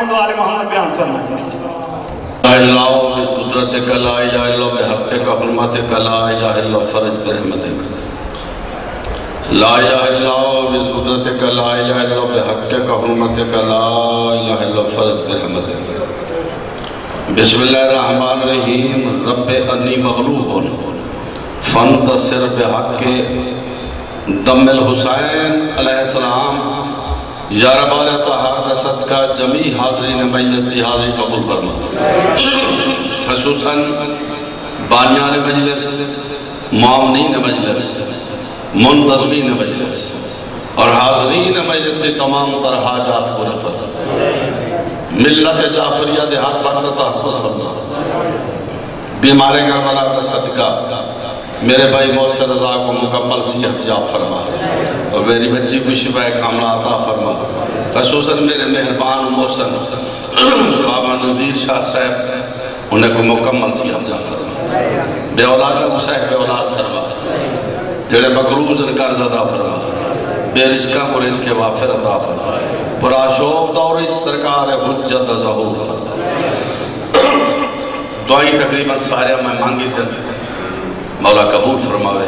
آل محمد بیان فرمائیں گے۔ اللہ بس قدرت کا لا الہ الا بحق کا حرمت کا لا الہ الا فرج برحمت کا لا الہ الا بس قدرت کا لا الہ الا بحق کا حرمت کا لا الہ الا فرج برحمت کا بسم اللہ الرحمن الرحیم رب انی مغلوب فانتصر بحق دم الحسین علیہ السلام یا رب اجررسالت کا جمیع حاضرین مجلس کی حاضری قبول فرما، خصوصاً بانیان مجلس، معاونین مجلس، منتظمین مجلس اور حاضرین مجلس کی تمام تر حاجات پورے فرما، ملت جعفریہ دے ہر فرد تحفظ فرما، بیمار کربلا کا صدقہ میرے بھائی محسن رضا کو مکمل صحت یاب فرما اور میری بچی کو شفا کاملہ عطا فرما، خصوصاً میرے مہربان محسن بابا نذیر شاہ صاحب انہیں کو مکمل صحت یاب فرما، بے اولاد کو صاحب بے اولاد فرما، جڑے مقروض ان قرض عطا فرما، بے رزقہ کو رزق وافر عطا فرما، پرا شوق دور سرکار حجت ظہور فرما۔ دعائیں تقریباً سارے میں مانگی تھے، مولا قبول فرماوے۔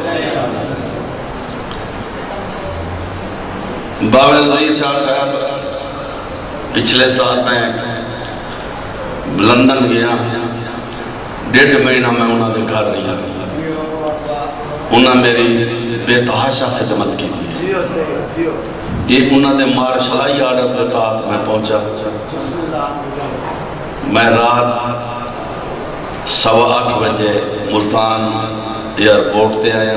بابا نذیر شاہ صاحب پچھلے سال میں لندن گیا، 1.5 مہینہ میں انہوں نے گھر رہا، انہوں نے میری بے تحاشا خدمت کی تھی، یہ انہوں نے مارشلائی آرڈر کے تحت میں پہنچا، میں رات 8:15 بجے ملتان ایئرپورٹ تے آیا،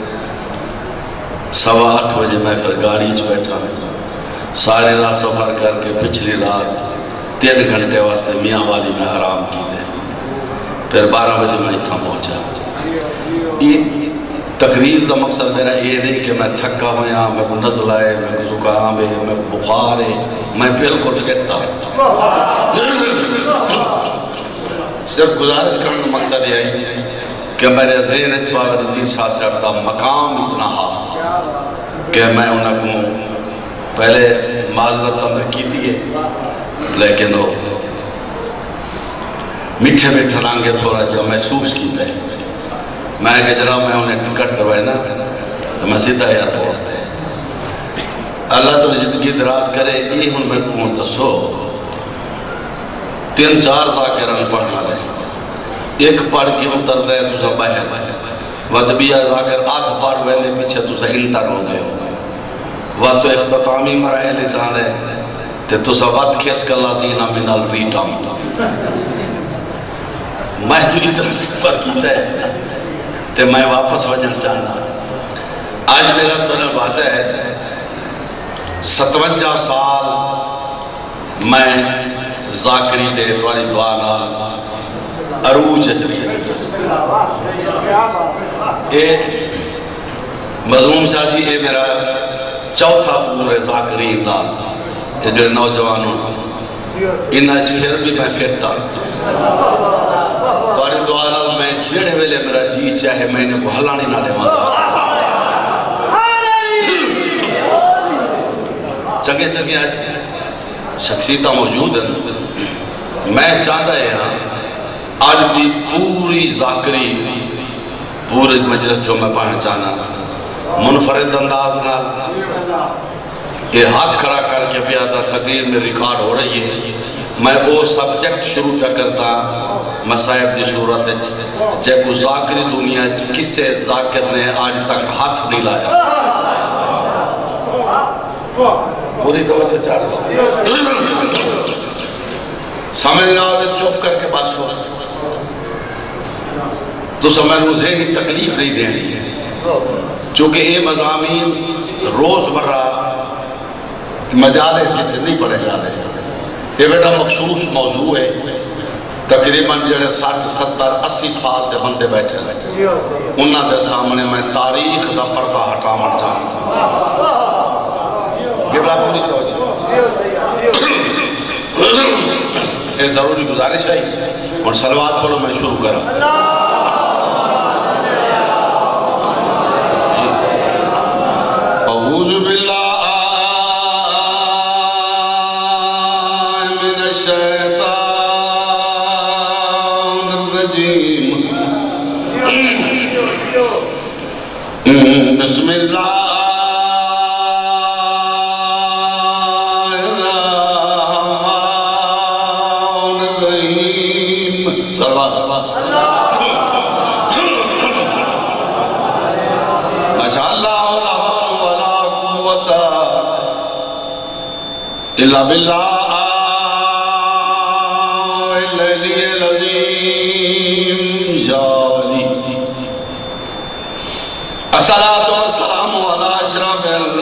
8:15 بجے میں پھر گاڑی چ بیٹھا، سارے رات سفر کر کے پچھلی رات 3 گھنٹے واسطے میاں والی میں آرام کی تھے، پھر 12 بجے میں اتنا پہنچا۔ یہ تقریر کا مقصد میرا یہ نہیں کہ میں تھکا ہویا، میں کو نزل آئے، میں کو زکام ہے، میں کو بخار ہے، میں بالکل فٹ ہوں، صرف گزارش کرنے کا مقصد یہ ہے کہ میرے ذہن بابا نذیر شاہ صاحب کا مقام اتنا ہا کہ میں انہوں کو پہلے معذرت میں کی تھی، لیکن وہ میٹھے میٹھے رنگے تھوڑا جو محسوس کیتا ہے، میں کہ جناب میں انہیں ٹکٹ کروائے نا تو میں سیدھا ایئرپورٹ ہے، اللہ تو زندگی دراز کرے، یہ ہوں میں کون دسو 3-4 ذاکران پڑھنا رہے، ایک پڑھ کے اتر دے تو سب باہر وطبیہ ذاکر آدھ پڑھ ویلے پیچھے تو سب انٹر ہو گئے ہو، وہ تو اختتامی مرائلے چاہتے ہیں تو سب وقت کھیس کر لازینہ من الریٹام، میں تو اتنا سفر کیتا ہے تو میں واپس وجہ چاہتا، آج میرا تو بات ہے 57 سال میں ذاکری دے تواری دعا نال عروج چلی اے مضموم شاہ جی اے میرا چوتھا پورے ذاکرین نال، یہ جو نوجوانوں انہاں پھر بھی میں فٹتا تواری دعا نال میں جڑے ویلے میرا جی چاہے میں نے کو ہلانی نہ دے ماتا چنگے چنگے آج شخصیتہ موجود ہیں، میں چاہتا ہے آج دی پوری ذاکری پورے مجلس جو میں پڑھنا چاہنا منفرد انداز نہ یہ ہاتھ کھڑا کر کے پیادا تقریر میں ریکارڈ ہو رہی ہے، میں وہ سبجیکٹ شروع کرتا مسائب دی صورت جے کو ذاکری دنیا کسے ذاکر نے آج تک ہاتھ نہیں لایا، پوری توجہ چاہتا سمجھنا ہوئے چپ کر کے بات ہو تو سمجھنا ذہنی تکلیف نہیں دینی، چونکہ یہ مضامین روز مرہ مجالے سے نہیں پڑھے جا رہے، یہ بیٹا مخصوص موضوع ہے، تقریباً جڑے 60 70 80 سال دے بندے بیٹھے انہاں دے سامنے میں تاریخ دا پردہ ہٹاون چاہتا یہ بڑا پوری توجہ یہ ضروری گزارش ہے اور صلوات پڑھو میں شروع کرا۔ اعوذ باللہ من الشیطان الرجیم بسم اللہ الرحمن الرحیم صلوات ماشاء اللہ لا حول ولا قوت الا باللہ العلی العظیم جاری الصلاة والسلام علی اشرف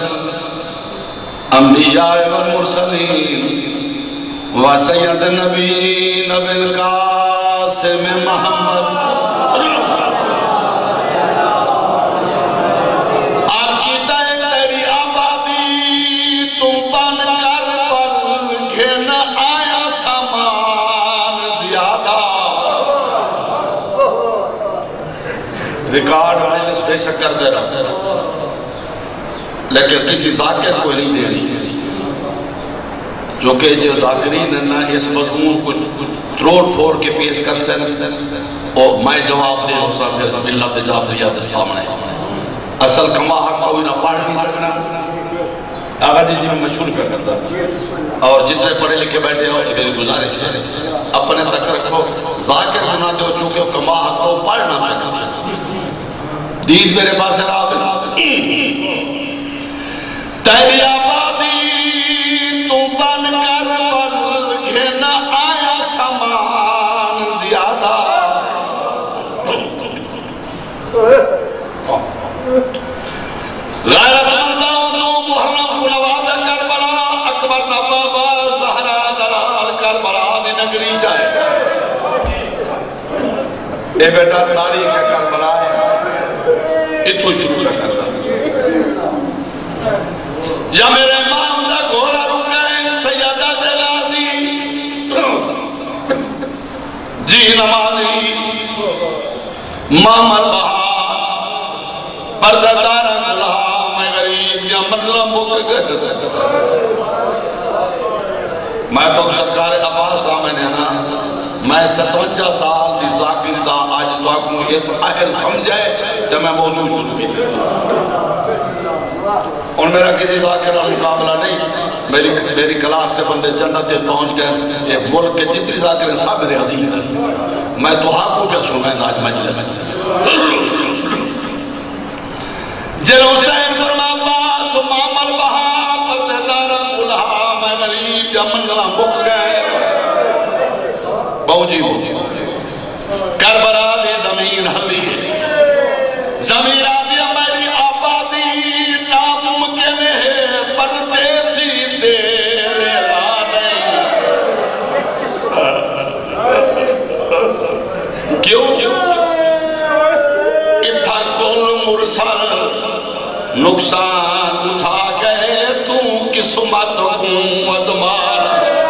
الانبیاء والمرسلین و سید النبیین بالقاسم محمد آج کی تیری آبادی تم بن کر پر گھن آیا سامان زیادہ ریکارڈ وائلس بے شک کر دے رہا لیکن کسی ذاکر کو نہیں دینی جو کہ جو ذاکرین نہ اس مضمون کو تروڑ پھوڑ کے پیش کر سکتے اور میں جواب دے حسن ملت جعفریت سامنے اصل کما حق کوئی نہ پڑھ نہیں سکنا آغا جی میں مشہور پہ کرتا اور جتنے پڑھے لکھے بیٹھے ہو یہ میری گزارش ہے اپنے تک رکھو ذاکر بنا دو چونکہ کما حق کو پڑھ نہ سکتا دید میرے پاس راہ تیری آبادی تو بن کر بل گھن آیا سامان زیادہ غیرت مندوں تو محرم نواب کربلا اکبر دا بابا زہرا دلال کربلا دی نگری چاہے اے بیٹا تاریخ ہے کربلا ہے اتھو شروع کرتا یا میرے امام دا گھوڑا رکے سیدہ دلازی جی نمازی مامر بہار پرددار اللہ میں غریب یا منظرم بک گئے میں تو سرکار عباس آمین ہے نا میں 57 سال دی ذاکر دا آج تو اکمو اس اہل سمجھے تو میں موضوع شروع کی اور میرا کسی ذاکر مقابلہ نہیں میری کلاس کے بندے جنت پہنچ گئے یہ ملک کے جتنی ذاکر ہیں سب میرے عزیز ہیں میں تو حق کو کیا سنیں آج مجلس جل حسین فرما عباس مامر بہا پرددار اللہ میں غریب یا منزلہ بک گئے بہو جی ہو کربلا دی زمین ہلی ہے زمین آدھی میری آبادی ناممکن ہے پردیسی تیرے لانے کیوں اتھا کل مرسل نقصان اٹھا گئے تو قسمت ہوں ازمان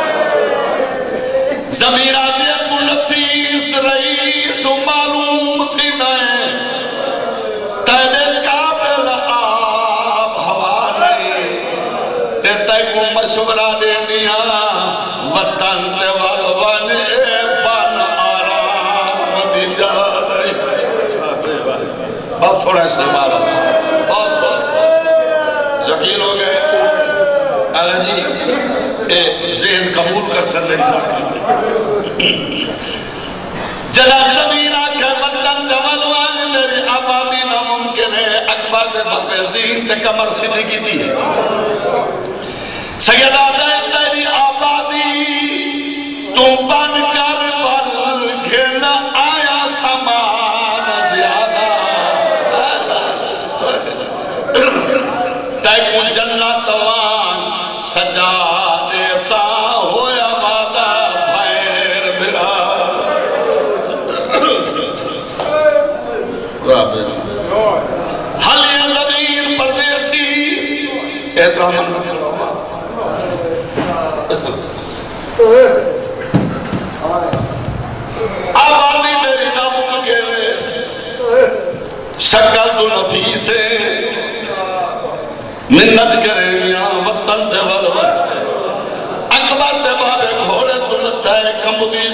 زمین آدھی تو نفیس رئیس معلوم تھی نہیں تیرے قابل آب ہوا نہیں تے کو مشورہ دے دیا وطن تے والوان بن آرام دی جا رہی بہت تھوڑا اس نے مارا بہت تھوڑا یقین ہو گئے آگا جی ذہن قبول کر سر نہیں ساکھا جلا زمین آکھے وطن تے والوان میری آبادی ناممکن ہے اکبر دے بابے زین تے کمر سیدھی کی دی سیدہ دے تیری آبادی تو بن کر بل گھن آیا سامان زیادہ تے کو جنت وان سجانے سا ہویا وعدہ بھیر میرا حلی زمین پردیسی احترام آبادی میری ناممکن ہے شکل تو نفیس ہے منت کرے میاں وطن دے والوان اکبر دے بابے گھوڑے تو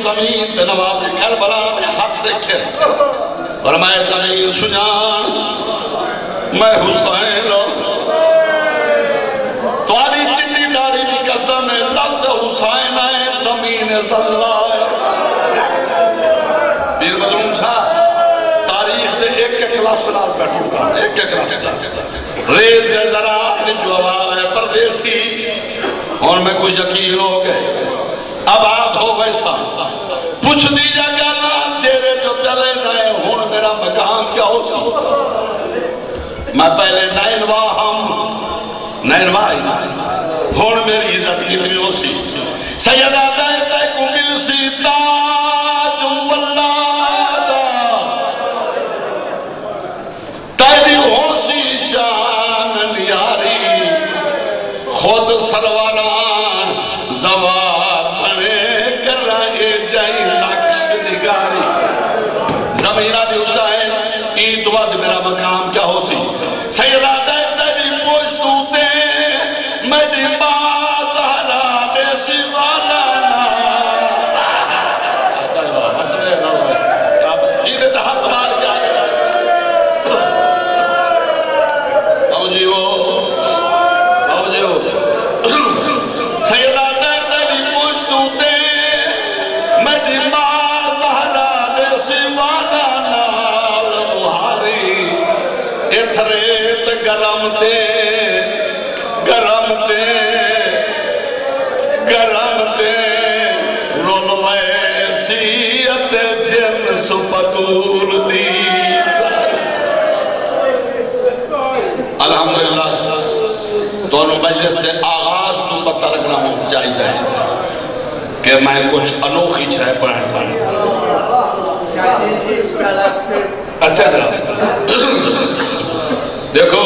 زمین تے نواب کربلا نے ہاتھ رکھے فرمایا زمین سنان میں حسین تواری چٹی داری دی قسم ہے لفظ حسین ہے زمین صلی پیر مظلوم شاہ تاریخ دے ایک لفظ نال بیٹھتا ایک لفظ ریت دے ذرات جو آواز ہے پردیسی اور میں کوئی یقین ہو گئے اب آپ ہو ویسا پوچھ دیجا گانا تیرے جو دلے نئے ہون میرا مقام کیا ہو سکتا میں پہلے نائنوا ہون میری عزت کتنی ہو سی سیدہ دائتے کو مل سی تاج واللہ تیری ہو سی شان نیاری خود سرواران زوار بنے کر رہے جائیں نقش نگاری زمینہ بھی حسین این تو بعد میرا مقام کیا ہو سی سیدہ دائتے بھی پوچھتوتے میری بازارہ بیسی والانا مسئلہ ہے ضرور ہے آپ جیلے تھا حق مار کیا گیا آؤ جی ہو سیدہ دائتے بھی پوچھتوتے میری بازارہ بیسی والانا بہاری اتھریت گرم تے رولوے سیت جن سپتول دیز الحمدللہ دونوں مجلس نے آغاز تو پتہ لگنا ہو چاہیے ہے کہ میں کچھ انوکھی چھائے پڑھنا چاہتا اچھا دیکھو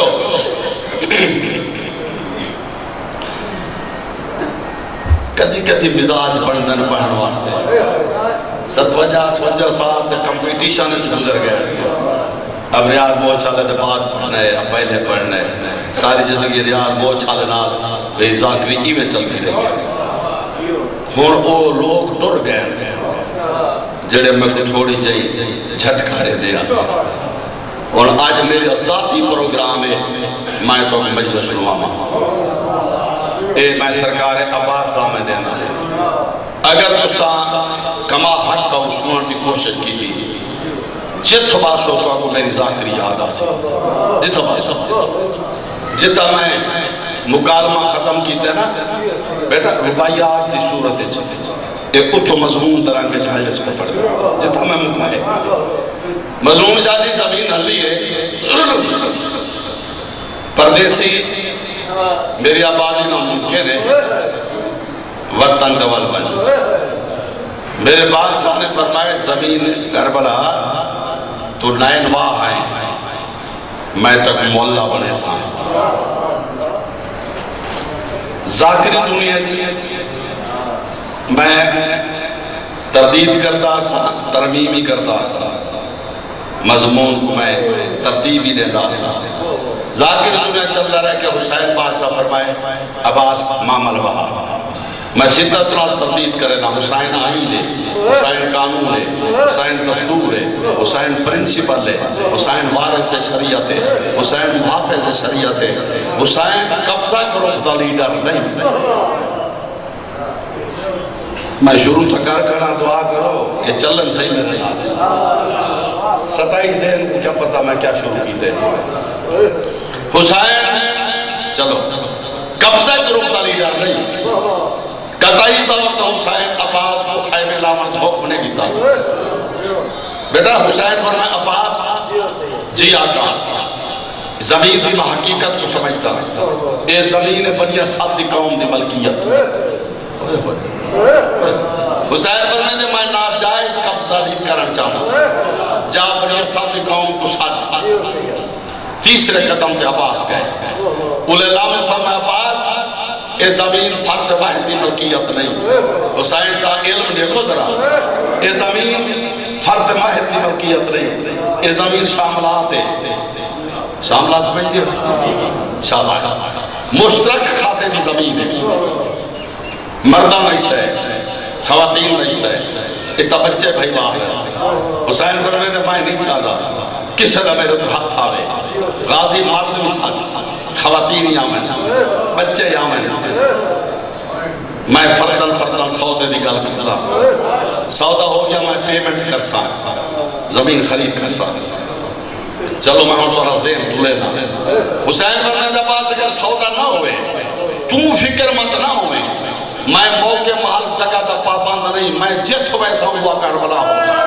کدی مزاج بندن پڑھن واسطے 57-58 سال سے کمپیٹیشن گزر گئے اب ریاض بہت چالے دے بعد پڑھنا ہے اب پہلے پڑھنا ہے ساری زندگی ریاض بہت چالے نال بے ذاکری ای میں چلتی رہی ہون او لوگ ٹر گئے جڑے میں کو تھوڑی جائی جھٹکارے دیا اور آج میرے ذاتی پروگرام ہے میں تو مجلس نواما اے میں سرکار عباس سامنے دینا ہے اگر تساں کما حق کا عثمان کی کوشش کی تھی جت باسو کو میری ذاکری یاد آسا جت باسو جتا میں مکالمہ ختم کیتے نا بیٹا ربائیات دی صورت ہے ایک اتو مضمون درانگے جائے اس کو پڑھتا جتا میں مکائے مضمون شادی زمین حلی ہے پردیسی میری آبادی ناممکن ہے وطن دول بن میرے بادشاہ نے فرمائے زمین کربلا تو نائن واہ آئیں میں تک مولا بنے سان ذاکری دنیا میں تردید کرتا سا ترمیمی کرتا سا مضمون کو میں ترتیبی دیتا سا ذاکر دنیا چلتا رہے کہ حسین بادشاہ فرمائے عباس مامل وہا میں شدت نال تردید کرے دا حسین آئین ہے حسین قانون ہے حسین دستور ہے حسین پرنسپل ہے حسین وارث شریعت ہے حسین محافظ شریعت ہے حسین قبضہ کرو دا لیڈر نہیں میں شروع تھا کر دعا کرو کہ چلن صحیح میں صحیح آتے 27 ذہن کو کیا پتا میں کیا شروع کیتے حسین چلو قبضہ گروپ کا لیڈر نہیں قطعی طور تو حسین عباس کو خیمے لامت دھوک نے بھی تھا بیٹا حسین فرمائے عباس جی آقا زمین دی میں حقیقت کو سمجھتا اے زمین بنی اصحاب دی قوم دی ملکیت حسین فرمائے دے میں ناجائز قبضہ نہیں کرنا چاہتا جا بنی اصحاب دی قوم کو ساتھ تیسرے قدم تے عباس گئے اولیلہ میں فرمائے عباس اے زمین فرد واحد کی ملکیت نہیں حسین کا علم دیکھو ذرا اے زمین فرد واحد کی ملکیت نہیں اے زمین شاملات ہے شاملات سمجھتے ہو شاملات مشترک کھاتے کی زمین ہے مردہ نہیں سے خواتین نہیں سے اتنا بچے بھائی باہر حسین فرمے دے میں نہیں چاہتا کسے دا میرے تو ہاتھ آوے غازی مرد بھی ساتھ خواتین یا میں بچے یا میں فردن سودے دی گل کرتا سودا ہو گیا میں پیمنٹ کر سا زمین خرید کر سا چلو میں ہوں تو رضین بھولے نا حسین فرمے دے پاس اگر سودا نہ ہوئے تو فکر مت نہ ہوئے میں موقع محل جگہ دا پابند نہیں میں جت ویسا ہوا کربلا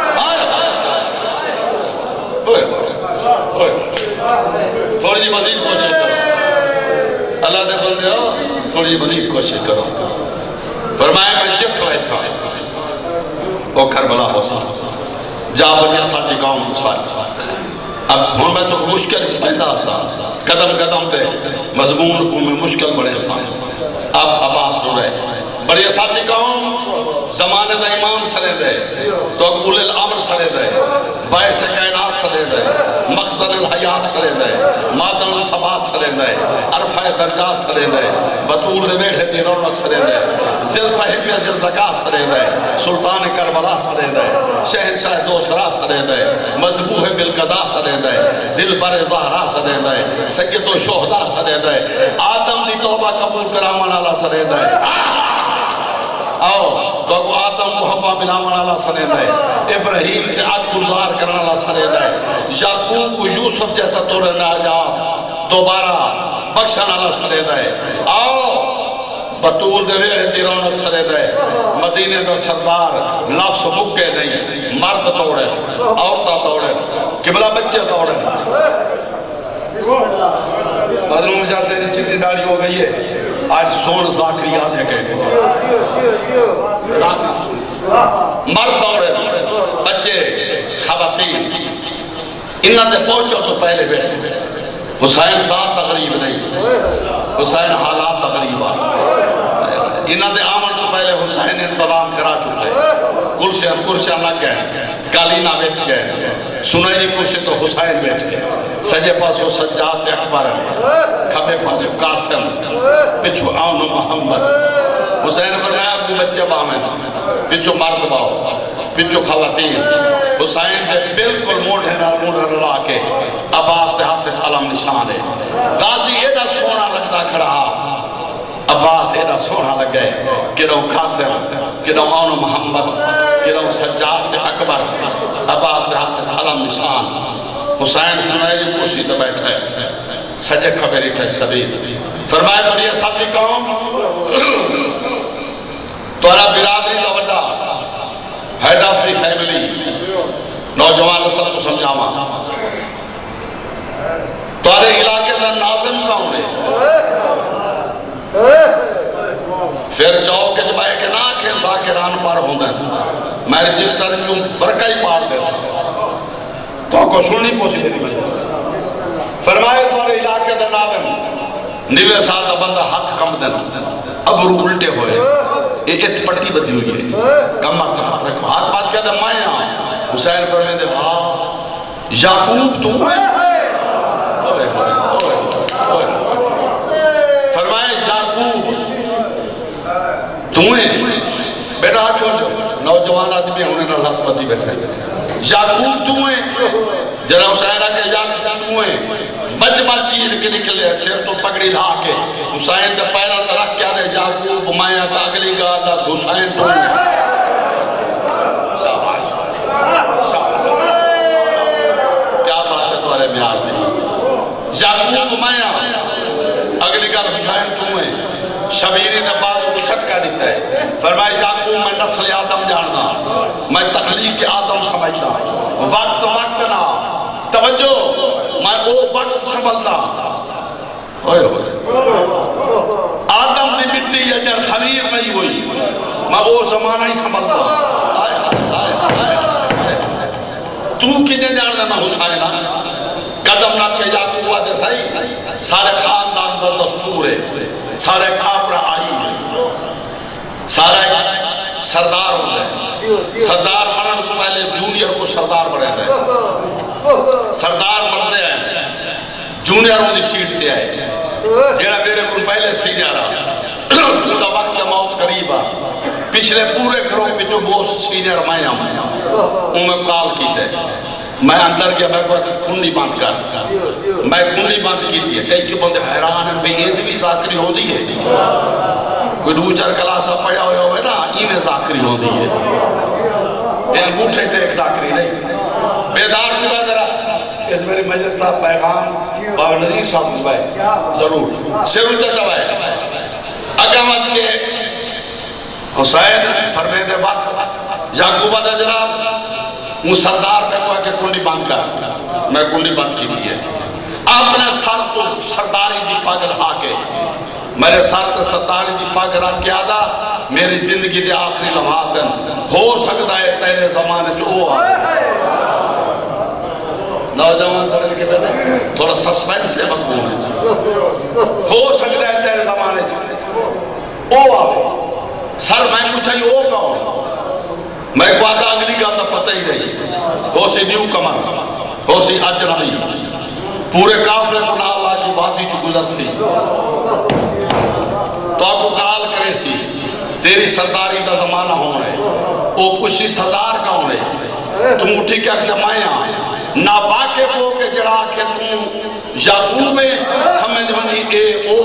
تھوڑی جی مزید کوشش کرو اللہ دے بندے ہو تھوڑی جی مزید کوشش کرو فرمائے میں جت ویسا وہ کربلا ہو سا جا بڑھیا ساتھی قوم گساری اب ہون میں تو مشکل فائدہ سا قدم قدم تے مضمون میں مشکل بڑے سا اب عباس رو رہے بڑی ساتھی قوم زمانے دا امام سرے دے تو اقبول الامر سرے دے باعث کائنات سرے دے مقصد الحیات سرے دے مادم الثبات سرے دے عرفہ درجات سرے دے بطول دے بیٹھے دی رونق سرے دے زلفہ حبیہ زلزکا سرے دے سلطان کربلا سرے دے شہنشاہ دوسرا سرے دے مذبوح بالقضا سرے دے دل بر زہرا سرے دے سید و شہدہ سرے دے آدم دی توبہ قبول کرامن اللہ سرے دے آؤ تو آدم محبہ بنامن اللہ سنے دے ابراہیم کے عد گزار کرنا اللہ سنے دے یعقوب کو یوسف جیسا دور ناجاب دوبارہ بخشن اللہ سنے دے آؤ بطول دے ویڑے دی رونق سنے دے مدینے دا سردار لفظ مکے نہیں مرد توڑے عورتہ توڑے قبلہ بچے توڑے معلوم جاتے ہیں چٹی داڑی ہو گئی ہے آج سون زاکر یاد ہے کہ مرد دوڑے بچے خواتین انہاں تے پہنچو تو پہلے بیٹھے حسین ساتھ تقریب نہیں حسین حالات تقریب انہاں دے آمن تو پہلے حسین انتظام کرا چکے کرسیاں لگ گئے کالینہ بیچ گئے سنہری کرسی تو حسین بیٹھے سجے پاسو سجاد اکبر کھبے پاسو قاسم پچھو آن محمد حسین فرمایا ابو بچے باہمیں پچھو مرد باؤ پچھو خواتین حسین دے بالکل موڑے نہ کے عباس دے ہاتھ سے علم نشان ہے غازی ایدہ سونا لگتا کھڑا عباس ایدہ سونا لگ گئے کنو قاسم کنو آن محمد کنو سجاد اکبر عباس دے ہاتھ سے علم نشان حسین سنائی کرسی تو بیٹھا ہے سجے خبری تھے سبھی فرمائے بڑی ساتھی قوم تورا برادری دا وڈا ہیڈ آف دی فیملی نوجوان نسل کو سمجھاما تورے علاقے دا ناظم کون ہے پھر چوک جبائے کہ نا کہ ذاکران پر ہوں دیں میں رجسٹر کیوں برکائی پاڑ دے سکتا تو کو سننی پوسی دے دی فرمائے تورے علاقے دا ناظم نیوے سال دا بندہ ہاتھ کم دن اب رو الٹے ہوئے ایت پٹی بدی ہوئی ہے کمر دا ہاتھ رکھو ہاتھ بات کیا دا مائیاں حسین فرمائے دے ہاں یعقوب تو ہے فرمائے یعقوب تو ہے بیٹا ہاتھ چھوڑ جو نوجوان آدمی انہیں نہ ہاتھ بدی بیٹھے یعقوب تو ہے جنہا حسین آگے یعقوب تو ہے مجمع چیر کے نکلے سیر تو پکڑی لا کے حسین کا پیرا ترک کیا دے یعقوب مایا تا اگلی گا اللہ حسین تو ہے شاباش کیا بات ہے تمہارے میار دی یعقوب مایا اگلی گا حسین تو ہے شبیری نے بعد کو چھٹکا دیتا ہے فرمائے یعقوب میں نسل آدم جاننا میں تخلیق آدم سمجھتا وقت نہ توجہ میں وہ وقت سنبھلتا ہوئے آدم دی مٹی یا جن خمیر نہیں ہوئی میں وہ زمانہ ہی سنبھلتا تو کنے جاننا میں حسینہ قدم نہ کہ یعقوب آدھے صحیح سارے خاندان دا دستور ہے سارے کھاپڑا آئی ہے سارے سردار ہوتا ہے سردار منن کو پہلے جونیئر کو سردار بڑھے ہیں سردار بڑھتے ہیں جونیئر ہوتی سیٹ سے آئے جیڑا میرے کو پہلے سینیئر آ وقت موت قریب آ پچھلے پورے گروہ پہ جو موسٹ سینئر میں میں کال کی تھے میں اندر گیا میں کوئی کنڈی بند کر میں کنڈی بند کی تھی کئی کے بندے حیران ہیں بھئی ایج بھی ذاکری ہو دی ہے کوئی دوچر کلاسہ پڑھا ہوئے نا میں ذاکری ہو دی ہے یہ انگوٹھے تھے ایک ذاکری نہیں بیدار تھی میں ذرا اس میری مجلس تھا پیغام بابا نظیر صاحب مبائی ضرور سیروچہ چوائے اگامت کے حسین فرمید وقت یعقوبہ دے جناب مجھ سردار پہ کوئی کہ کنڈی بند کر میں کنڈی بند کی تھی ہے اپنے سر کو سرداری دی پاگل ہا کے میرے سر تے سرداری دی پاگل ہا کے آدھا میری زندگی دے آخری لمحات ہیں ہو سکتا ہے تیرے زمانے جو وہ آئے نوجوان ترل کے بیٹے تھوڑا سسپینس ہے مضمون ہے ہو سکتا ہے تیرے زمانے جو وہ آئے سر میں پوچھا یہ وہ کون میں کو آدھا اگلی گاتا پتہ ہی نہیں ہو سی نیو کمر ہو سی اجنبی پورے کافرے کو نہ اللہ کی وادی جو گزر سی تو آپ کو کال کرے سی تیری سرداری دا زمانہ ہونا ہے او پوچھی سردار کا ہونا ہے تم اٹھی کیا کسے مائیں نا واقف ہو کے جڑا کے تم یعقوب سمجھ منی اے او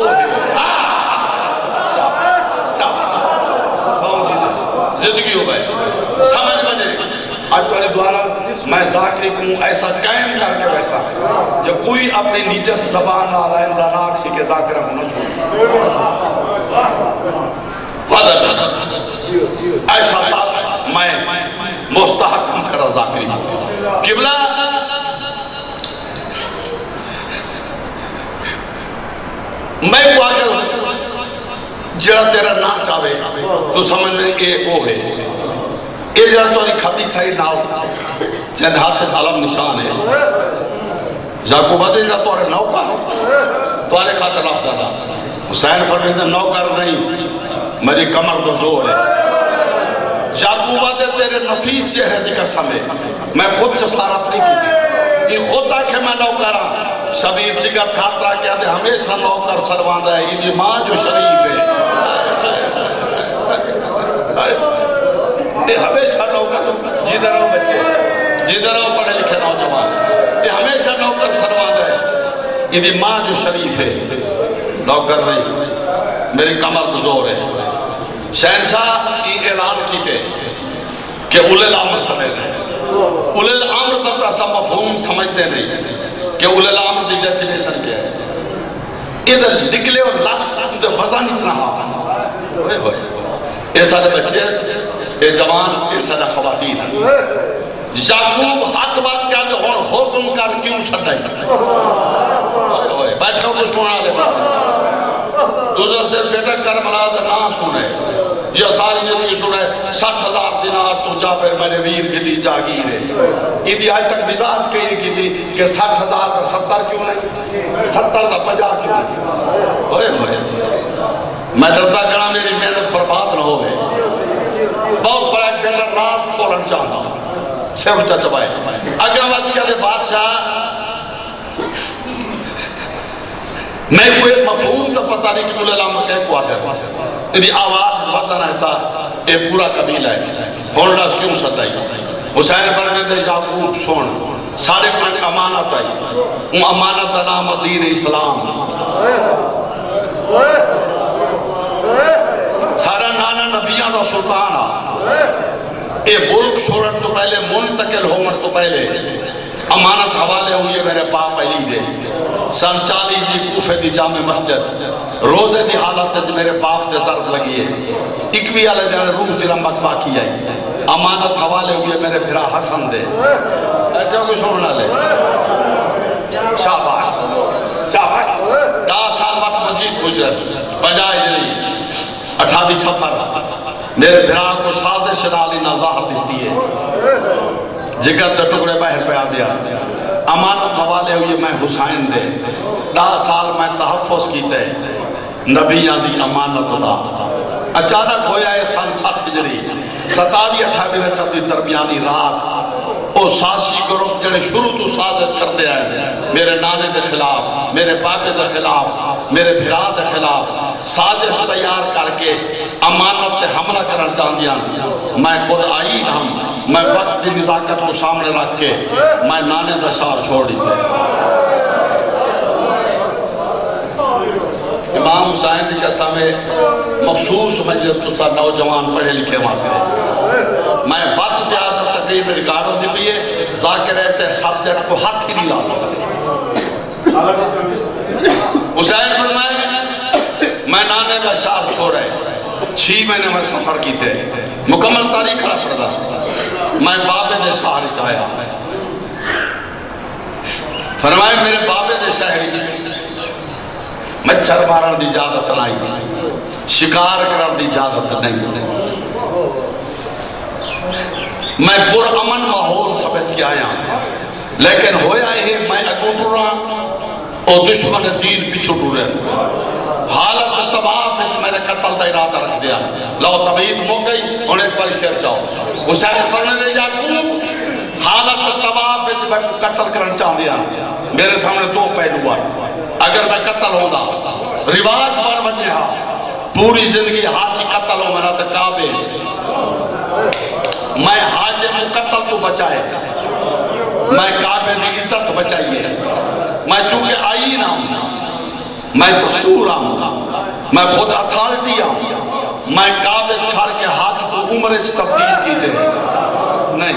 زندگی ہو گئے سمجھ بنے آج تو دوارا میں ذاکری کوں ایسا قائم کر کے ویسا جو کوئی اپنی نیچس زبان آلائندہ ناک سی کے ذاکرہ کو نہ چھوڑ ایسا تاثر میں مستحکم کرا ذاکری قبلہ میں کو آگر جڑا تیرا نہ چاہے تو سمجھ لیں کہ وہ ہے یہ جڑا تو انہیں کھبی سائیڈ ناؤ جہاں ہاتھ سے علم نشان ہے یعقوب دے جڑا تو انہیں نوکر تو انہیں خاطر لفظ زیادہ حسین فرمید نوکر نہیں میری کمر تو زور ہے یعقوب دے تیرے نفیس چہرے جی کا سمے میں خود چسارت نہیں کی یہ خود آکھے میں نوکرہ شبیر جگر خاطرہ کیا دے ہمیشہ نوکر سرواندہ ہے یہ ماں جو شریف ہے یہ ہمیشہ نوکر جیدہ رہو بچے جیدہ رہو پڑھے لکھے نوجوان یہ ہمیشہ نوکر سرواندہ ہے یہ ماں جو شریف ہے نوکر نہیں میری کمر زور ہے شہنشاہ یہ اعلان کی تھے کہ اولی الامر سمیت ہے اولی الامر تک ایسا مفہوم سمجھتے نہیں کہ اولی الامر دی ڈیفینیشن کیا ہے ادھر نکلے اور لفظ ادھر وزن اتنا ہوئے ہوئے اے سارے بچے اے جوان اے سارے خواتین یعقوب حق بات کیا جو ہون حکم کر کیوں سڑائی بیٹھو کچھ کونا لے دوسرا سے بیٹا کرملا دا نا سنے یہ ساری زندگی سنے 60,000 دینار تو جابر میں نے ویر کی دی جاگیر ہے یہ دی آج تک وزاد کہیں کی تھی کہ 60,000 دا 70 کیوں نہیں 70 دا 50 کیوں نہیں ہوئے ہوئے میں ڈرتا کرنا میری محنت برباد نہ ہو گئے بہت بڑا ایک بلڈر راز کھولن چاہتا ہوں سے اچھا چبائے اگر وقت کیا دے بادشاہ میں کوئی مفہوم تو پتہ نہیں کہ مولے الامر کہے کو آدھر یعنی آواز وزن ایسا اے پورا قبیل ہے ہونڈاس کیوں سدائی حسین فرمید یعقوب سون سارے فرق امانت آئی وہ امانت نام دین اسلام سارا نانا نبیاں دا سلطان اے ملک چھوڑن تو پہلے منتقل ہومن تو پہلے امانت حوالے ہوئے میرے باپ علی دے سن 40 دی کوفے دی جامع مسجد روزے دی حالت ہے میرے باپ دے ضرب لگی ہے اکوی آلے جانے روح دی رمک باقی آئی امانت حوالے ہوئے میرے بھرا حسن دے ایٹھا کوئی سننا لے شاباش شاباش 10 سال وقت مزید گزر بجائے جلی 28 سفر میرے بھرا کو سازش ڈالی نظاہر دیتی ہے جگر دے ٹکڑے باہر پہ آ دیا امانت حوالے ہوئے میں حسین دے 10 سال میں تحفظ کیتے نبیاں دی امانت دا اچانک ہویا ہے سن 60 ہجری 27-28 رچب دی درمیانی رات او سازشی گروپ جڑے شروع تو سازش کرتے ہیں میرے نانے دے خلاف میرے باپے دے خلاف میرے بھرا دے خلاف سازش تیار کر کے امانت تے حملہ کرنا چاہندیاں میں خود آئی نہ میں وقت دی نزاکت کو سامنے رکھ کے میں نانے دا شار چھوڑ دیتے امام حسین دی قسم مخصوص مجلس تسا نوجوان پڑھے لکھے واسطے میں وقت پہ آدھا تقریب میں ریکارڈ ہوتی بھی ہے ذاکر ایسے سبجیکٹ کو ہاتھ ہی نہیں لا سکتے حسین فرمائے میں نانے دا شار چھوڑے 6 مہینے میں سفر کیتے مکمل تاریخ کھڑا پڑا میں بابے دے شہر چاہیا فرمائے میرے بابے دے شہر مچھر مارن دی اجازت نہیں شکار کرن دی اجازت نہیں میں پر امن ماحول سمجھ کے آیا لیکن ہویا ہے میں اگوں ٹر رہا اور دشمن دین پیچھو ٹر رہا حالت تباہ ہے میں نے قتل دا ارادہ رکھ دیا لو تبعید مک گئی اور ایک بار شیر چاہو حسین فرنے دے یعقوب حالت تباہ ہے میں قتل کرنا چاہ دیا میرے سامنے 2 پہلو اگر میں قتل ہوں گا رواج بڑھ بنے ہاں پوری زندگی حاجی قتل ہوں میں تو کعبے میں حاجی قتل تو بچائے میں کعبے کی عزت بچائیے میں چونکہ آئین ہوں میں دستور ہوں میں خود اتھارٹی ہوں میں کعبے کھار کے حاج کو عمر تبدیل کی دے نہیں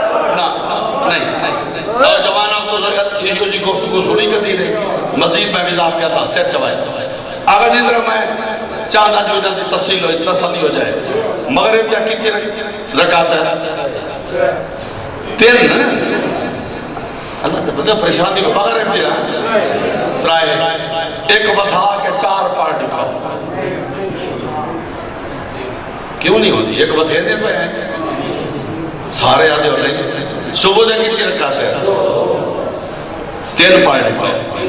جوانہ تو یہ جی گفتگو سنی کر دی مزید میں وضاحت کرتا سیٹ چوائے اگر جس طرح میں چاندہ جو انہوں نے تسلی ہو جائے مغرب یا کتنی رکعت ہے 3 اللہ تو پریشانی کو مغرب دیا ترائے ایک بدھا کے 4 پارٹی کھاؤ کیوں نہیں ہوتی ایک بدھے دے پہ ہیں سارے آدھے ہو نہیں صبح دے کتنی رکعت ہے 3 پارٹی کھاؤ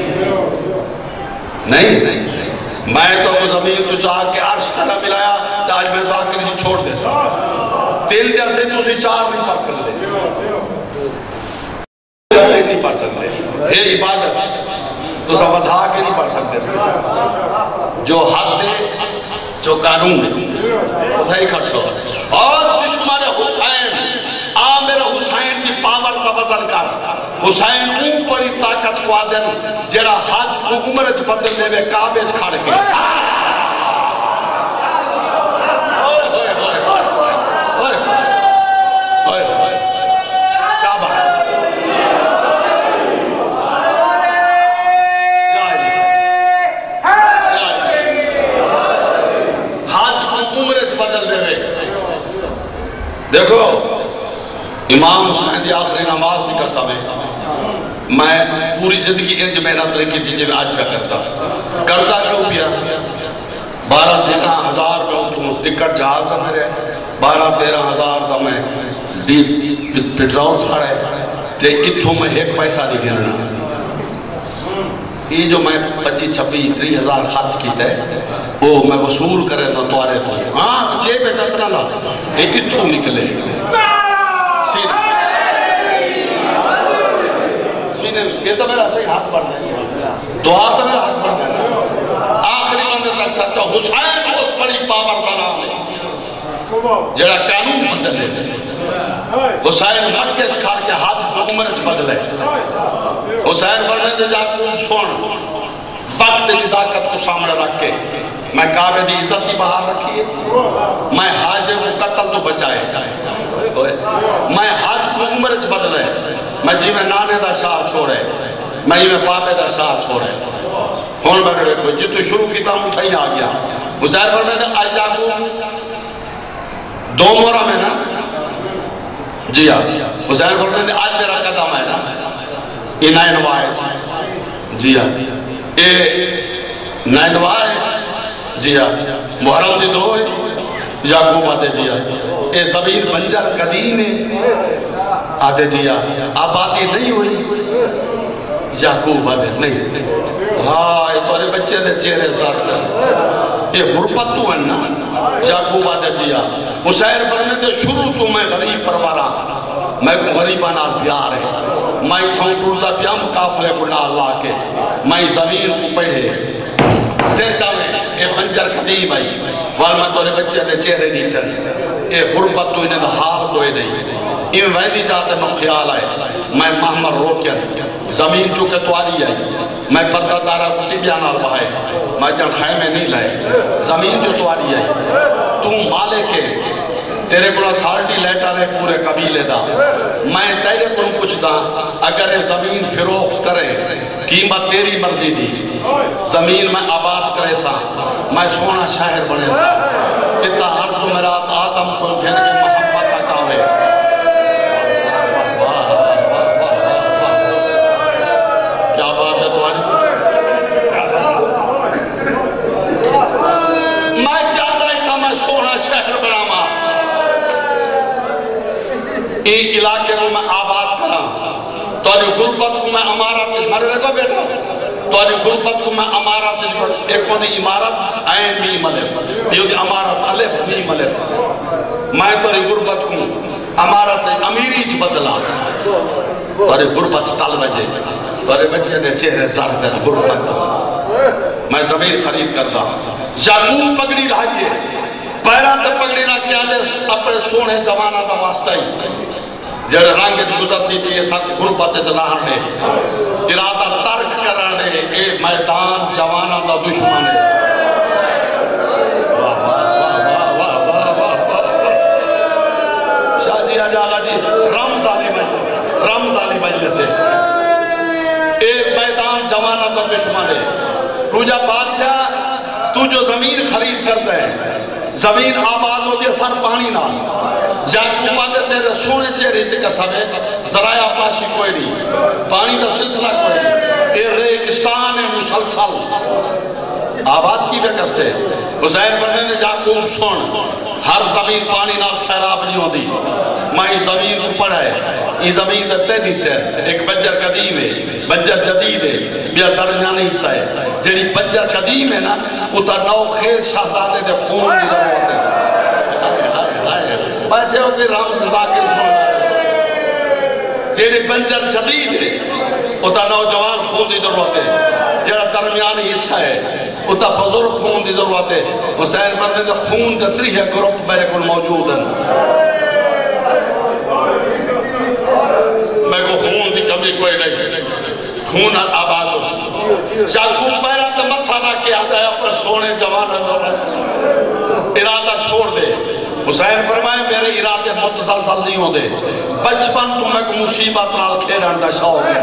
نہیں میں تو زمین کو چاہ کے عرش تلہ ملایا تو آج میں ذاکر جی چھوڑ دے سکتا 3 جیسے تو اسی 4 نہیں پڑھ سکتے نہیں پڑھ سکتے یہ عبادت تو سب ادھا کے نہیں پڑھ سکتے جو حد ہے جو قانون ہے اسے ہی کھڑ سو اور دشمن حسین آمیر حسین کی پاور کا وزن کر حسین اون بڑی طاقت کو آدن جڑا حج کو عمرت بدل لے وے کعبے کھڑ کے دیکھو امام حسین دی آخری نماز دی قسم ہے میں پوری زندگی انج محنت رکھی تھی جب آج پہ کرتا کیوں پیا 12-13 ہزار پہ ٹکٹ جہاز دا میرے 12-13 ہزار دا میں پیٹرول ساڑے تے اتھوں میں 1 پیسہ نہیں گرنا یہ جو میں 25-26-30 ہزار خرچ کیتا ہے وہ میں وصول کرے تو توارے تو ہاں جے پہ چتنا لا یہ اتھوں نکلے سینے یہ تو میرا صحیح ہاتھ بڑھ دیں دعا تو میرا ہاتھ بڑھ دیں آخری بندے تک سچا حسین اس بڑی پاور کا نام ہے جڑا قانون بدل لے دے حسین مکے کھاڑ کے ہاتھ کو عمرت بدلے حسین فرمے دے جاکوں سون وقت نزاکت کو سامنے رکھ کے میں کعبے دی عزت ہی باہر رکھیے میں حاج کو قتل تو بچائے میں حاج کو عمرت بدلے میں جی میں نانے دا شار چھوڑے میں جی میں پاپے دا شار چھوڑے ہون میں دیکھو جی تو شروع کی تام اٹھائی آ گیا حسین فرمے دے آج جاکوں 2 مورا میں نا جی ہاں حسین فرمے دے آج میرا قدم ہے نا یہ 9 وائے جی ہاں یہ 9 وائے جی ہاں محرم دی 2 ہے یعقوب آدھے جی ہاں اے زمین بنجر قدیم ہے آدھے جی ہاں آبادی نہیں ہوئی یعقوب آدھے نہیں ہاں یہ تورے بچے دے چہرے سر یہ غربت تو ہے نا یعقوب آدھے جی ہاں حسین فرمے دے شروع تو میں غریب پروارا میں کو غریبانہ پیار ہے میں تھوں ٹوٹا پیام کافرے کو نہ اللہ کے میں زمین کو پڑھے سیر چاہے اے بنجر قدیم آئی والمہ توڑے بچے دے چہرے جیٹر اے غربت تو انہیں دا حال کوئی نہیں ان ویدی جاتے میں خیال آئے میں محمد روکیا زمین چکے تو آلی آئی میں پردہ دارہ کو ٹبیان آل بہائے میں جن خیمے نہیں لائے زمین جو تو آلی آئی تو مالے کے تیرے کو اتھارٹی لیٹر ہے پورے قبیلے دا میں تیرے کو پوچھ دا اگر یہ زمین فروخت کرے قیمت تیری مرضی دی زمین میں آباد کرے سا میں سونا شہر بنے سا اتنا ہر جمعرات آدم کو گھن کے محبت تک آوے کیا بات ہے تمہاری میں چاہتا ہی تھا میں سونا شہر بنا ماں این علاقے کو میں آباد کرا توانی غربت کو میں امارات مرے رکھو بیٹا توانی غربت کو میں امارات ایک ہونے امارت این بی ملف یہ ہوتی امارت الف بی ملف میں توانی غربت کو امارت امیری چھ بدلا توانی غربت ٹال بجے توانی بچے دے چہرے زاردن غربت میں زمین خرید کرتا یعقوب پگڑی رہائیے پیران تے پگڑی نہ کیا دے اپنے سونے جوانہ دا واسطہ ہی جڑ رنگ گزرتی تھی یہ ساتھ غربت جلاہن نے ارادہ ترک کرنے اے میدان جوانہ دا دشمن ہے شاہ جی آج آگا جی رمزالی مجلس ہے اے میدان جوانہ دا دشمن ہے روجہ بادشاہ تو جو زمین خرید کرتا ہے زمین آباد ہوتی ہے سر پانی نہ یعقوب آدھے تیرے سونے چہرے تے قسم ہے ذرائع پاشی کوئی نہیں پانی کا سلسلہ کوئی نہیں اے ریکستان ہے مسلسل آباد کی بے کر سے حسین فرمے نے یعقوب سن ہر زمین پانی نال سیراب نہیں ہوتی میں زمین کو پڑھا ہے یہ زمین دے نہیں سے ایک بنجر قدیم ہے بنجر جدید ہے بیا درمیانی حصہ ہے جڑی بنجر قدیم ہے نا اتا نو خیز شہزادے دے خون کی ضرورت ہے بیٹھے ہو کہ رمز ذاکر سننا جڑی بنجر جدید ہے اتا نوجوان خون کی ضرورت ہے جڑا درمیانی حصہ ہے اتا بزرگ خون کی ضرورت ہے حسین فرمے دے خون دے تری ہے گروپ میرے کو موجود ہیں میں کو خون دی کمی کوئی نہیں خون آباد ہو سکتا یعقوب پہلا تو متھا نہ کیا آدھا ہے اپنے سونے جوانہ دو رستے ارادہ چھوڑ دے حسین فرمائے میرے ارادے متسلسل نہیں ہو دے بچپن تو میں کو مصیبت نال کھیرن دا شوق ہے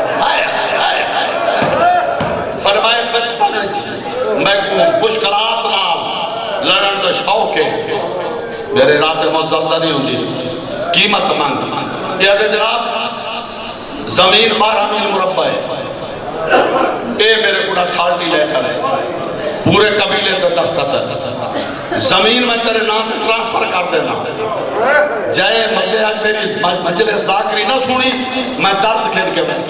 فرمائے بچپن میں کو مشکلات نال لڑن دا شوق ہے میرے ارادے متسلسل نہیں ہو دی قیمت مانگ یہ دے جناب زمین 12 میل مربع ہے اے میرے کو اتھارٹی لیٹر ہے پورے قبیلے تے دستخط ہے زمین میں تیرے نام تے ٹرانسفر کر دینا جائے مدے آج میری مجلس ذاکری نہ سنی میں درد کھیل کے میں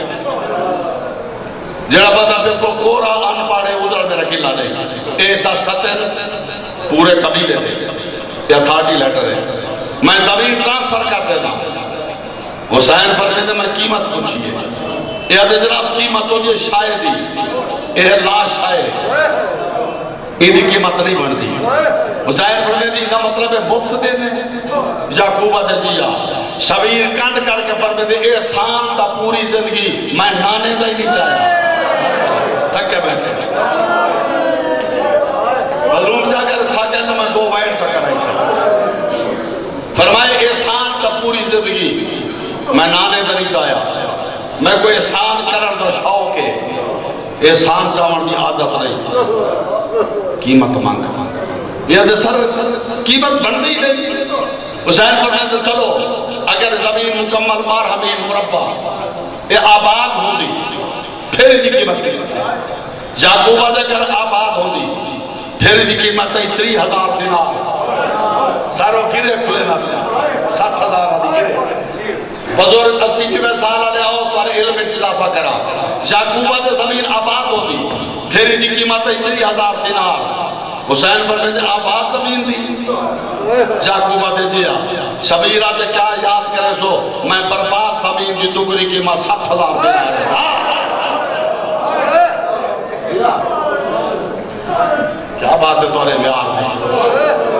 جڑا بندہ بالکل کورا ان پاڑے ادھر میرا قلعہ نہیں اے دستخط ہے پورے قبیلے تے یہ اتھارٹی لیٹر ہے میں زمین ٹرانسفر کر دینا حسین فرمے دے میں قیمت پوچھئے یہ دے جناب قیمت ہو دیئے شایدی یہ لا شاید یہ دی قیمت نہیں بڑھ دی حسین فرمے دی کا مطلب ہے مفت دینے یعقوب دے جیا شبیر کنڈ کر کے فرمے دے احسان دا پوری زندگی میں نانے دا ہی نہیں چاہیا تھک کے بیٹھے معلوم جا کر تھا کہتا میں گو وائن چکر آئی تھا فرمائے احسان دا پوری زندگی میں نانے دا نہیں چاہیا میں کوئی احسان کرن دا شوق ہے احسان چاہن دی عادت نہیں قیمت مانگ یہ دے سر قیمت بندی نہیں حسین فرمائے دے چلو اگر زمین مکمل 12 میل مربع یہ آباد ہوں دی پھر دی قیمت یعقوب دے کر آباد ہوں دی پھر دی قیمت ہے 30,000 دینار ساروں گرے کھلے نہ پیا 60,000 دی گرے بزرگ 80 سالہ لے آؤ تو علم اضافہ کرا یعقوب دے زمین آباد ہو دی پھر دی قیمت ہے 30,000 دینار حسین فرمے دے آباد زمین دی یعقوب دے جیا شبیرہ دے کیا یاد کرے سو میں برباد زمین کی ٹکری کی ماں 60,000 دینار ہے. کیا بات ہے تورے بیار نہیں.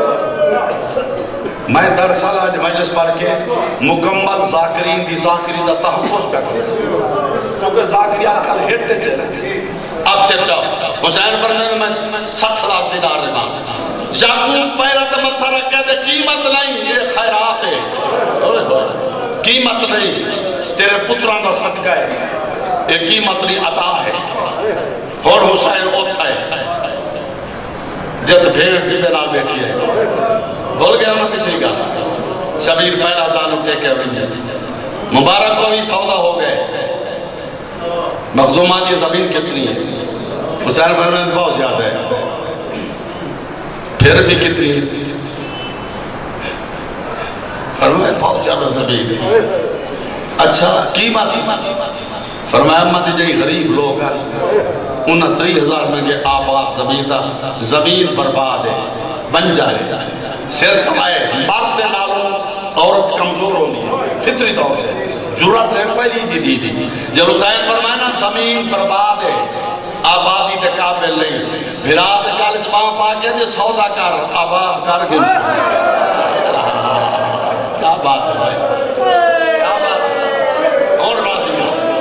میں دراصل آج مجلس پڑھ کے مکمل ذاکرین دی ذاکری دا تحفظ پہ کروں کیونکہ ذاکری آکر ہٹ چلے. اب سے چاہو حسین فرمائے میں 60,000 دینار دینا. یعقوب پیرت متھا رکھے دے قیمت نہیں یہ خیرات ہے قیمت نہیں تیرے پتران دا صدقہ ہے یہ قیمت نہیں عطا ہے. اور حسین اوتھا ہے جد بھیڑ ٹبے نال بیٹھی ہے بھول گیا انہوں پیچھے گا شبیر پہلا سال اٹھے کہ ہوئی مبارک کو بھی سودا ہو گئے. مخدومات یہ زمین کتنی ہے حسین فرمائے بہت زیادہ ہے پھر بھی کتنی ہے فرمائے بہت زیادہ زمین ہے. اچھا قیمت فرمایا احمد جائی غریب لوگ ہیں 29,000 میں کہ آباد زمین دا زمین برباد ہے بن جائے سر چلائے مرد نالوں عورت کمزور ہونی فطری طور ہے ضرورت رہے پہلی دی دی. جب حسین فرمائے نا زمین برباد ہے آبادی تے قابل نہیں بھرات کالج ماں پاکے دے سودا کر آباد کر گئے. کیا بات ہے بھائی کیا بات ہے. اور راضی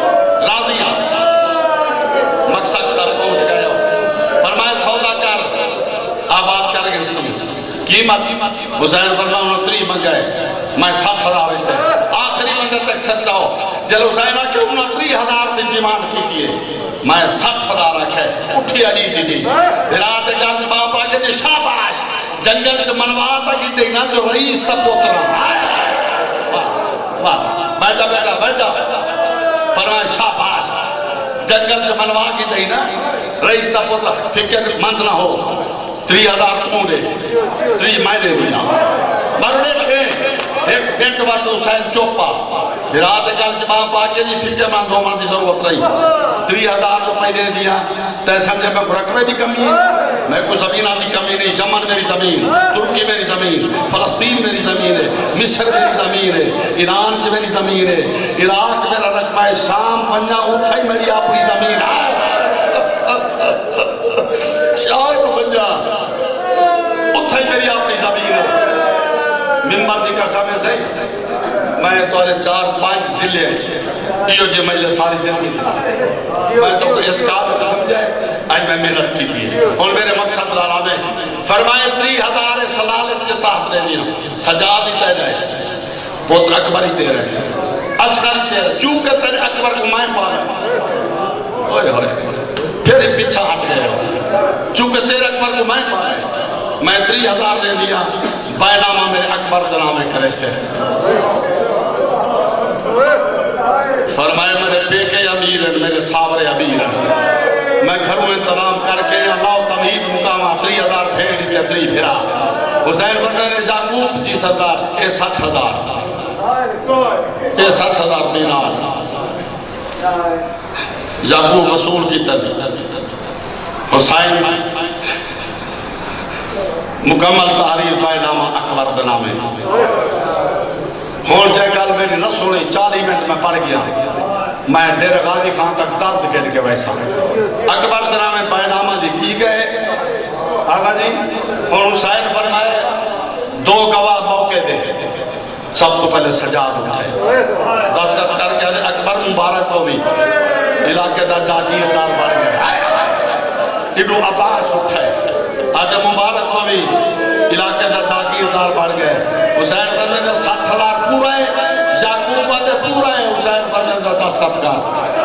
مقصد تر پہنچ گئے ہو فرمائے سودا کر آباد کر گئے. قیمت حسین فرمائے 29 منگئے میں 60,000 دیتے آخری مندر تک سچ جاؤ. جل حسینہ کہ 29,000 دی ڈیمانڈ کی تھی میں 60,000 رکھے اٹھی علی دی دی بھرات گنج باپا کے دی شاباش جنگل چ منواتا کی دینا جو رئیس تا پوترا بیٹا بیٹا بیٹا فرمائے شاباش جنگل چ منوا کی دینا رئیس تا پوترا فکر مند نہ ہو 3,000 پوندے 3 مہینے دیا مرنے کے ایک منٹ وقت حسین چوپا بھرات گنج باپا کے دی فکر مند ہونے دی ضرورت رہی 3,000 روپے دے دیا تے سمجھے میں رقبے دی کمی ہے میں کوئی زمینہ دی کمی نہیں. یمن میری زمین ترکی میری زمین فلسطین میری زمین ہے مصر میری زمین ہے ایران چ میری زمین ہے عراق میرا رقبہ ہے شام پنجا اٹھائی میری اپنی زمین ہے شام پنجا اٹھائی میری اپنی زمین ہے. منبر دی قسم ہے صحیح میں توارے 4-5 ضلع ہیں یہ جو میں ساری زندگی میں تو اس کام سے سمجھائے آج میں محنت کی تھی اور میرے مقصد لالا میں فرمائے 3,000 سلالت کے تحت رہ دیا سجاد ہی تے رہے پوتر اکبر ہی تے رہے اصغر سے رہے چونکہ تیرے اکبر کو میں پایا ہوئے ہوئے پھر پیچھا ہٹ گئے چونکہ تیرے اکبر کو میں پایا میں 3,000 دے دیا بینامہ میرے اکبر دنامے کرے سے فرمائے میرے پیکے امیر ہیں میرے ساورے امیر ہیں میں گھروں انتظام کر کے اللہ تمہید مقامہ 3,000 پھیڑ دیتے 3 بھیرا. حسین فرمائے نے یعقوب جی سردار اے 60,000 اے 60,000 دینار یعقوب رسول کی طرح حسین مکمل تحریر بینامہ اکبر دنامے ہون جائے گل میری نہ سنی 40 منٹ میں پڑھ گیا میں ڈیر غازی خان تک درد کر کے ویسا اکبر دنامے بینامہ لکھی گئے آگا جی اور حسین فرمائے 2 گواہ موقع دے سب تو پہلے سجاد اٹھائے دستخط کر کے اکبر مبارک ہو بھی علاقے دا جاگیر دار بڑھ گئے ابن عباس اٹھائے آج مبارک ہو بھی علاقے دا جاگیر دار بڑھ گئے. حسین فرمائے دا 60,000 پورا ہے یعقوب آتے پورا ہے حسین فرمائے دا دستخط کر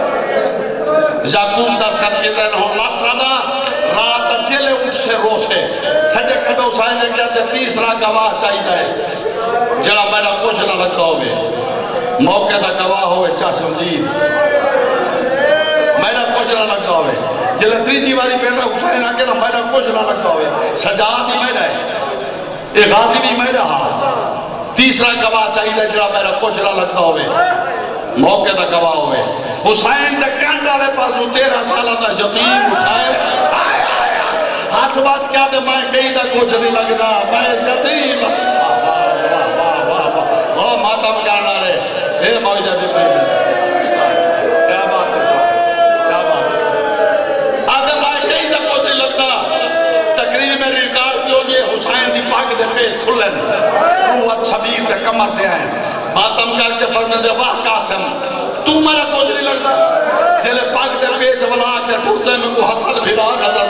یعقوب دستخط کے دن ہوں لگ سادا رات چلے اٹھ سے رو سے سجے کھڑے حسین نے کہتے 30 گواہ چاہیے ہے جڑا میرا کچھ نہ لگتا ہوئے موقع دا گواہ ہوئے چاشمدید میرا کچھ نہ لگتا ہوئے جلے 3 باری پہنا حسین آگے نہ میرا کچھ نہ لگتا ہوئے سجاد ہی میرا ہے ایک غازی بھی میرا ہاں 3 گواہ چاہیے جڑا میرا کچھ نہ لگتا ہوئے موقع دا گواہ ہوئے. حسین دے کانڈا لے پاسو 13 سالہ دا یتیم اٹھائے ہاتھ بات کیا دے میں کئی دا کچھ نہیں لگتا میں یتیم ماتم جانا رہے اے موجہ دے کر کے فرمائے واہ قاسم تو میرا کچھ نہیں لگتا جلے پاک دے پیچ ولا کے ٹوٹے میں کو حسن بھرا نظر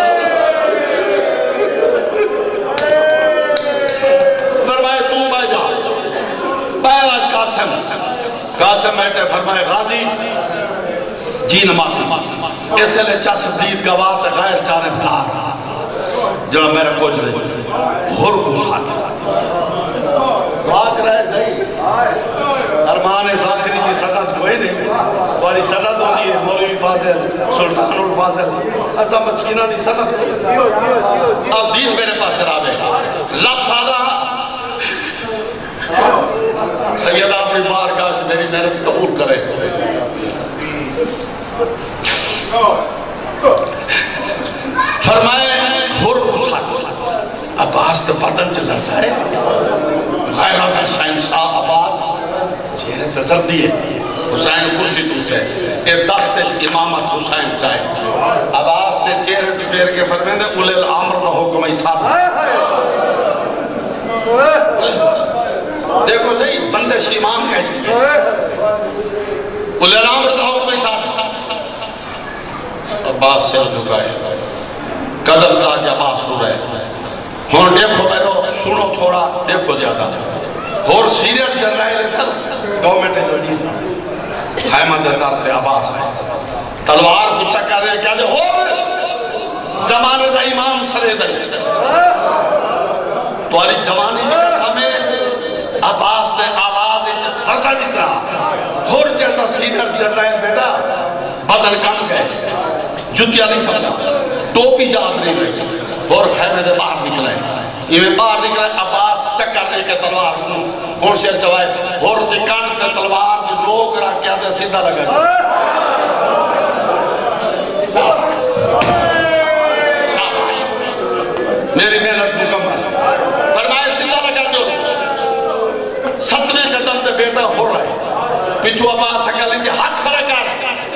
فرمائے تو میں جا پہلا قاسم بیٹھے فرمائے غازی جی نماز اس لئے چسب دید گوات غیر جانبدار جو میرا کچھ نہیں ہر کو ساتھ واق رہے صحیح ارمان ذاکری کی سنت کوئی نہیں تمہاری سنت ہوگی ہے مولوی فاضل سلطان الفاضل ایسا مسکینہ دی سنت اب دین میرے پاس راوے لفظ آدھا سیدہ اپنی بارگاہ میری محنت قبول کرے فرمائے ہر اسحت عباس تو بدن چل رسا ہے غیرات شاہین شاہ عباس چہرے تذر دیئے حسین خوشی دوسرے اے دست امامت حسین چاہے عباس نے چہرے سے پھیر کے فرمائے دے اولی الامر دا حکم ایساد دیکھو صحیح بندش امام کیسی ہے اولی الامر دا حکم ایساد عباس سر جھکائے قدم چاہ کے عباس رو رہے ہون دیکھو میرو سنو تھوڑا دیکھو زیادہ اور سیریس جرائل سر گورنمنٹ جزید خیمہ دیتار تھے عباس ہے تلوار کو چکر رہے کیا دے اور زمانے دا امام سرے دے تو آلی جوانی کے سمیں عباس نے آواز فسا جتنا اور جیسا سیریس جرائل بیٹا بدن کم گئے جتیا نہیں سمجھا ٹوپی جات نہیں گئی اور خیمے دے باہر نکلائے یہ باہر نکلائے عباس چکر دے کے تلوار ہون سے چوائے اور دے کانٹ دے تلوار دے لوگ رہا کیا دے سیدھا لگا شاباش میری محنت مکمل فرمائے سیدھا لگا جو 7ویں قدم تے بیٹا ہو رہا ہے پچھو عباس سکا لیں کہ ہاتھ کھڑا کر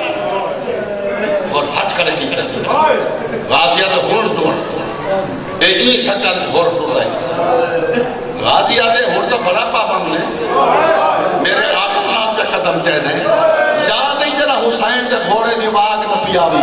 اور ہاتھ کھڑے کی غازیہ دے ہون دوڑ اے ای شکل گھور ٹور رہے غازی آدھے ہون تو بڑا پابند نے میرے آٹھنات کے قدم چہنے یاد ہی جنہ حسین سے گھوڑے دیواغ نہ پیاوی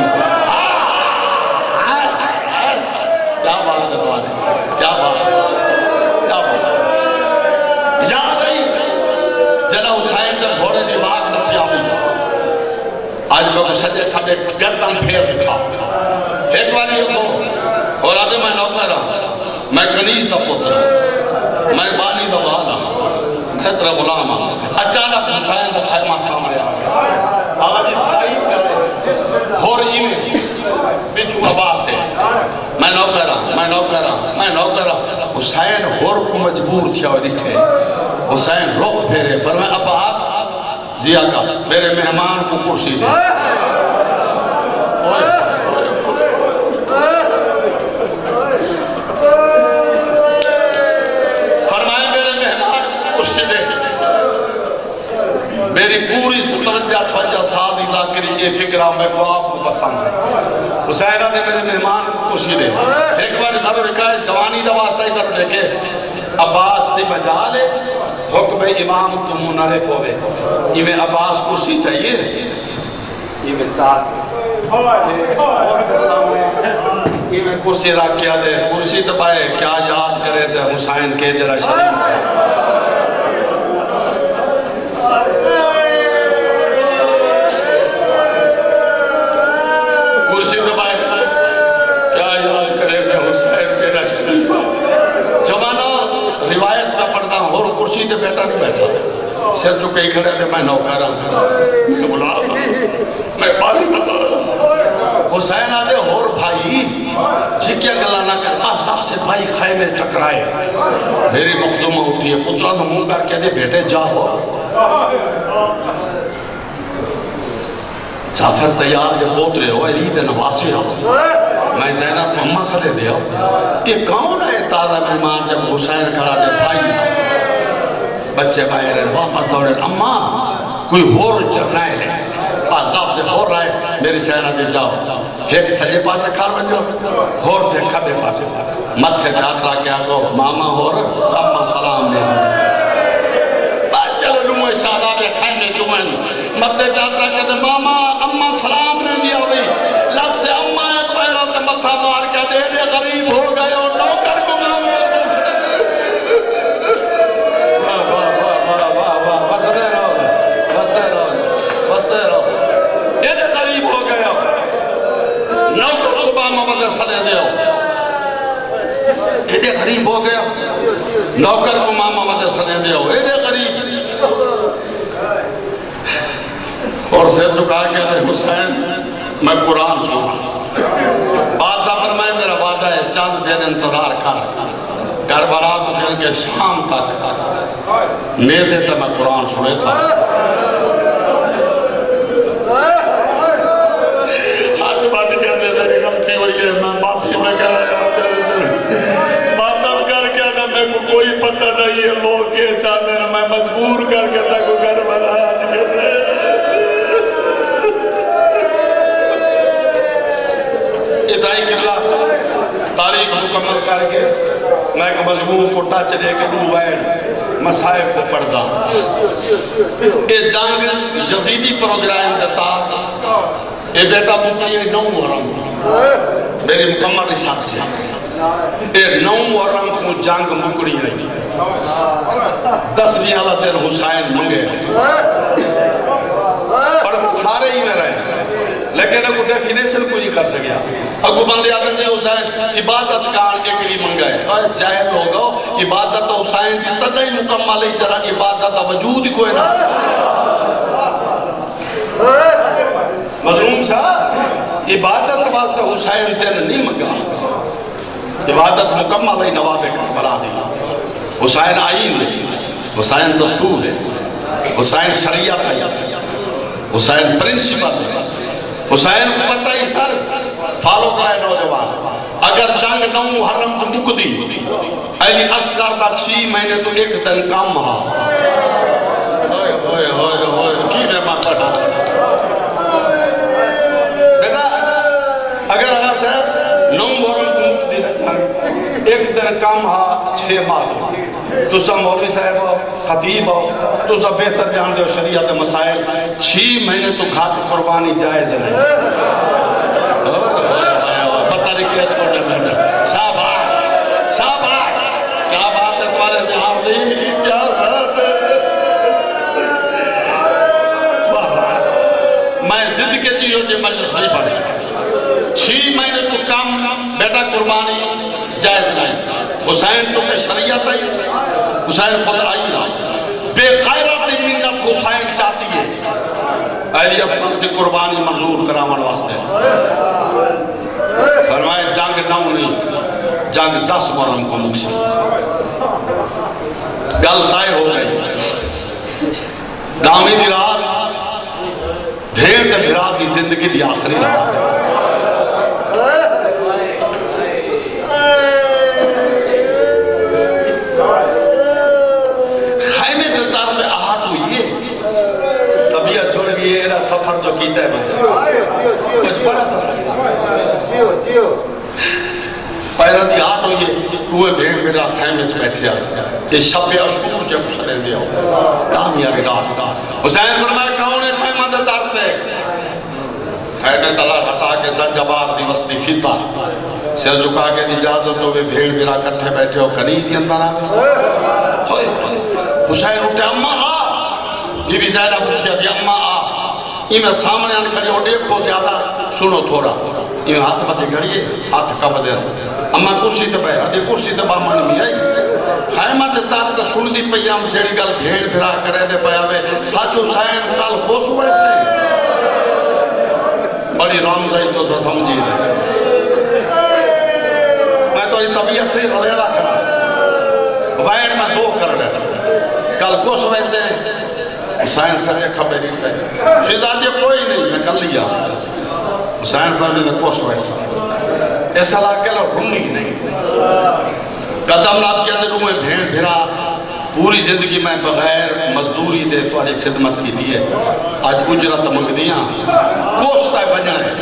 کیا بات ہے تمہارے کیا بات کیا بات یاد ہی جنہ حسین سے گھوڑے دیواغ نہ پیاوی آج میں کو سجے کھڑے گردن پھیر دکھا ایک بار یہ کو اور آدھے میں نوکر ہوں میں کنیز دا پتر ہوں میں بانی دا والا میں ترہ غلام ہوں اچانک حسین دا خیمہ سامنے آگیا آج تعیب کرے اور ایمیں بچو عباس ہے میں نوکر ہوں میں نوکر ہوں میں نوکر ہوں حسین اور کو مجبور تھیا ہوئی تھے حسین رخ پھیرے فرمائے عباس جی آقا میرے مہمان کو کرسی دے میری پوری 17-18 سال دی ذاکری یہ فکرہ میں کو آپ کو پسند ہے حسینہ دے میرے مہمان کو خوشی دے ایک بار گھروں رکھا ہے جوانی دا واسطہ ہی کرو لے کے عباس دی مجال ہے حکم امام تو منعرف ہوئے یہ میں عباس کرسی چاہیے یہ میں چاہت یہ میں کرسی رکھ کیا دے کرسی دبائے کیا یاد کرے سے حسین کے جرہ شریف کرسی تے بیٹا نہیں بیٹھا سر چکے ہی کھڑے تھے میں نوکر ہوں میں غلام میں باری حسین آدھے اور بھائی جی کیا گلہ نہ کرنا لفظ سے بھائی خیمے ٹکرائے میری مخدومہ اٹھی ہے پترہ تو منہ کر کے دے بیٹے جاؤ جعفر تیار دے پوترے ہو عید نواسی ہو میں زینب محمد صلی دے ہو یہ کون ہے تازہ مہمان جب حسین کھڑا دے بھائی بچے باہر ہیں واپس دوڑے اماں کوئی ہور جرنائل ہے لفظ ہور رہا ہے میری سینہ سے جاؤ ایک سجے پاسے کھار بن جاؤ ہور دیکھا بے پاسے متھے دھات رہا کیا کو ماما ہور اماں سلام دے چلو نمو شاداب متے چادرہ کہتے ماما اممہ سلام نے دیا ہوئی لفظ سے اممہ ایک پیروں تے متھا مار کے دے دے غریب ہو گئے اور نوکر کو ماما بستے رہو یہ غریب ہو گیا نوکر کو ماما مدرسہ دے دے ایڈے غریب ہو گیا نوکر کو ماما مدرسہ دے دے ایڈے غریب اور سر چکا کہتے حسین میں قرآن سنا بادشاہ فرمائے میرا وعدہ ہے چند دن انتظار کر کربلا تو دن کے شام تک نیزے تک میں قرآن سنے سا ہاتھ بات کہتے میری غلطی ہوئی ہے میں معافی میں کرایا ماتم کر کے تھا میں کو کوئی پتہ نہیں ہے لوگ کے چاندر میں مجبور کر کے تھا کو گھر بنایا آج کہتے ادائی قبلہ تاریخ مکمل کر کے میں ایک مضمون کو ٹچ دے کے دو وائد مسائف کو پڑھدا یہ جنگ یزیدی پروگرام دیتا یہ بیٹا بکلی ہے 9 محرم میری مکمل ریسرچ ہے یہ 9 محرم کو جنگ مکڑی ہے 10ویں والا دن حسین منگے پڑھتا سارے ہی میں رہے لیکن اگو ڈیفینیشن کو ہی کر سکیا اگو بندے آتے ہیں حسین عبادت کار ایک لی منگائے جائے لوگو عبادت حسین کی تنہی مکمل ہی جرہ عبادت وجود کوئی نہ مظلوم شاہ عبادت واسطہ حسین تین نہیں منگا عبادت مکمل ہی نواب کربلا دینا حسین آئین ہے حسین دستور ہے حسین شریعت ہے حسین پرنسپل ہے حسین کو پتہ ہی سر فالو کرائے نوجوان اگر جنگ 9 محرم کو مک دی ایلی اسکر تا 6 مہینے تو ایک دن کام ہاں کی میں ماں پڑھا بیٹا اگر آگا صاحب 9 محرم کو مک دی جنگ ایک دن کام ہاں 6 ماہ تو سب مولوی صاحب ہو خطیب ہو تو سب بہتر جان دے شریعت مسائل 6 مہینے تو گھاٹ قربانی جائز نہیں بتا ریکیس کو دے بیٹھا شاباش شاباش کیا بات ہے تمہارے بہار دی کیا بات ہے میں زندگی جیو جی مجلس نہیں پڑھی 6 مہینے تو کام بیٹا قربانی جائز نہیں حسین چونکہ شریعت ہے حسین خود آئی نہ بے غیرت منت حسین چاہتی ہے الیس کی قربانی منظور کرامن واسطے فرمائے جنگ 9 نہیں جنگ 10 محرم کو مکسی گل طے ہو گئی دامی دی رات بھیڑ تے بھرا دی زندگی دی آخری رات سفر جو کیتا ہے کچھ بڑا تھا پیرہ دی آٹ ہوئی اوہ بھیڑ میرا خیمے سے بیٹھیا یہ شب اشکور جب سنے دیا کامیابی رات حسین فرمائے کون ہے خیمہ دے دارتے خیمے تلار ہٹا کے سر جبار دی وستی فضا سر جھکا کے دی جادو تو وہ بھیڑ میرا کٹھے بیٹھے ہو کنیزی اندر آگا حسین اٹھے اممہ آ بی بی زینب اٹھیا دی اممہ آ یہ میں سامنے آنے کھڑی ہو دیکھو زیادہ سنو تھوڑا یہ ہاتھ بتے کھڑیے ہاتھ کب دے اما کرسی تے پہ آدھے کرسی تے بامان میں آئی خیمہ تے تار تے سن دی پیام جیڑی گل بھیڑ بھرا کرے دے پیا وے سچ حسین کال پوس ویسے بڑی رامزائی تو سا سمجھی دے میں تو طبیعت سے رلیدہ کرا وائن میں 2 کر رہے کل پوس ویسے حسین سر یہ خبر نہیں چاہیے فضا جے کوئی نہیں میں کر لیا حسین فرمی دے کوش ویسا ایسا لاکے لو رنگی نہیں قدم ناب کے اندر روئے بھیڑ بھرا پوری زندگی میں بغیر مزدوری دے تو آج خدمت کی دیئے آج اجرت منگ دیاں کوستا ہے بجن ہے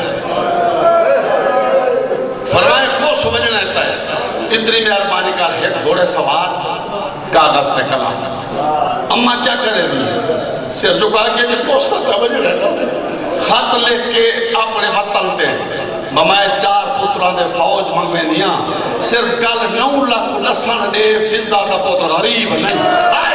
فرمائے کوس بجن ہے اتنی مہربانی کر ایک گھوڑے سوار کاغذ تے کلام اممہ کیا کرے دی سر چکا کے جی پوسٹا تھا بجھ رہے خط لکھ کے اپنے وطن تے بمائے 4 پتران دے فوج منگوے دیا صرف کل 9 لاکھ نسن دے فضا دا پتر غریب نہیں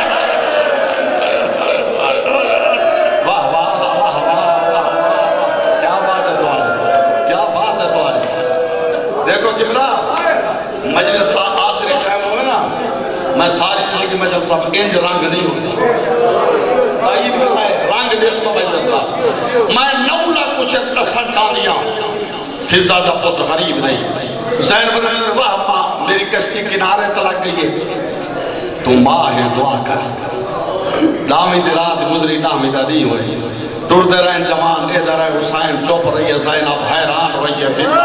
واہ واہ واہ واہ کیا بات ہے تمہاری کیا بات ہے تمہاری دیکھو قبلہ مجلس تا آخری ٹائم ہوئے نا میں ساری زندگی میں جب سب انج رنگ نہیں ہوتی تائید کرنا ہے رنگ دیکھ تو مجلس تا میں 9 لاکھ کو صرف نسن چاندیاں فضا دا پتر غریب نہیں حسین بدر میں واہ ماں میری کشتی کنارے تلک گئی ہے تو ماں ہے دعا کر ڈامی دی رات گزری ڈامی دا نہیں ہوئی ٹوڑتے رہے جوان ادھر ہے حسین چوپ رہی ہے زینب حیران رہی ہے فضا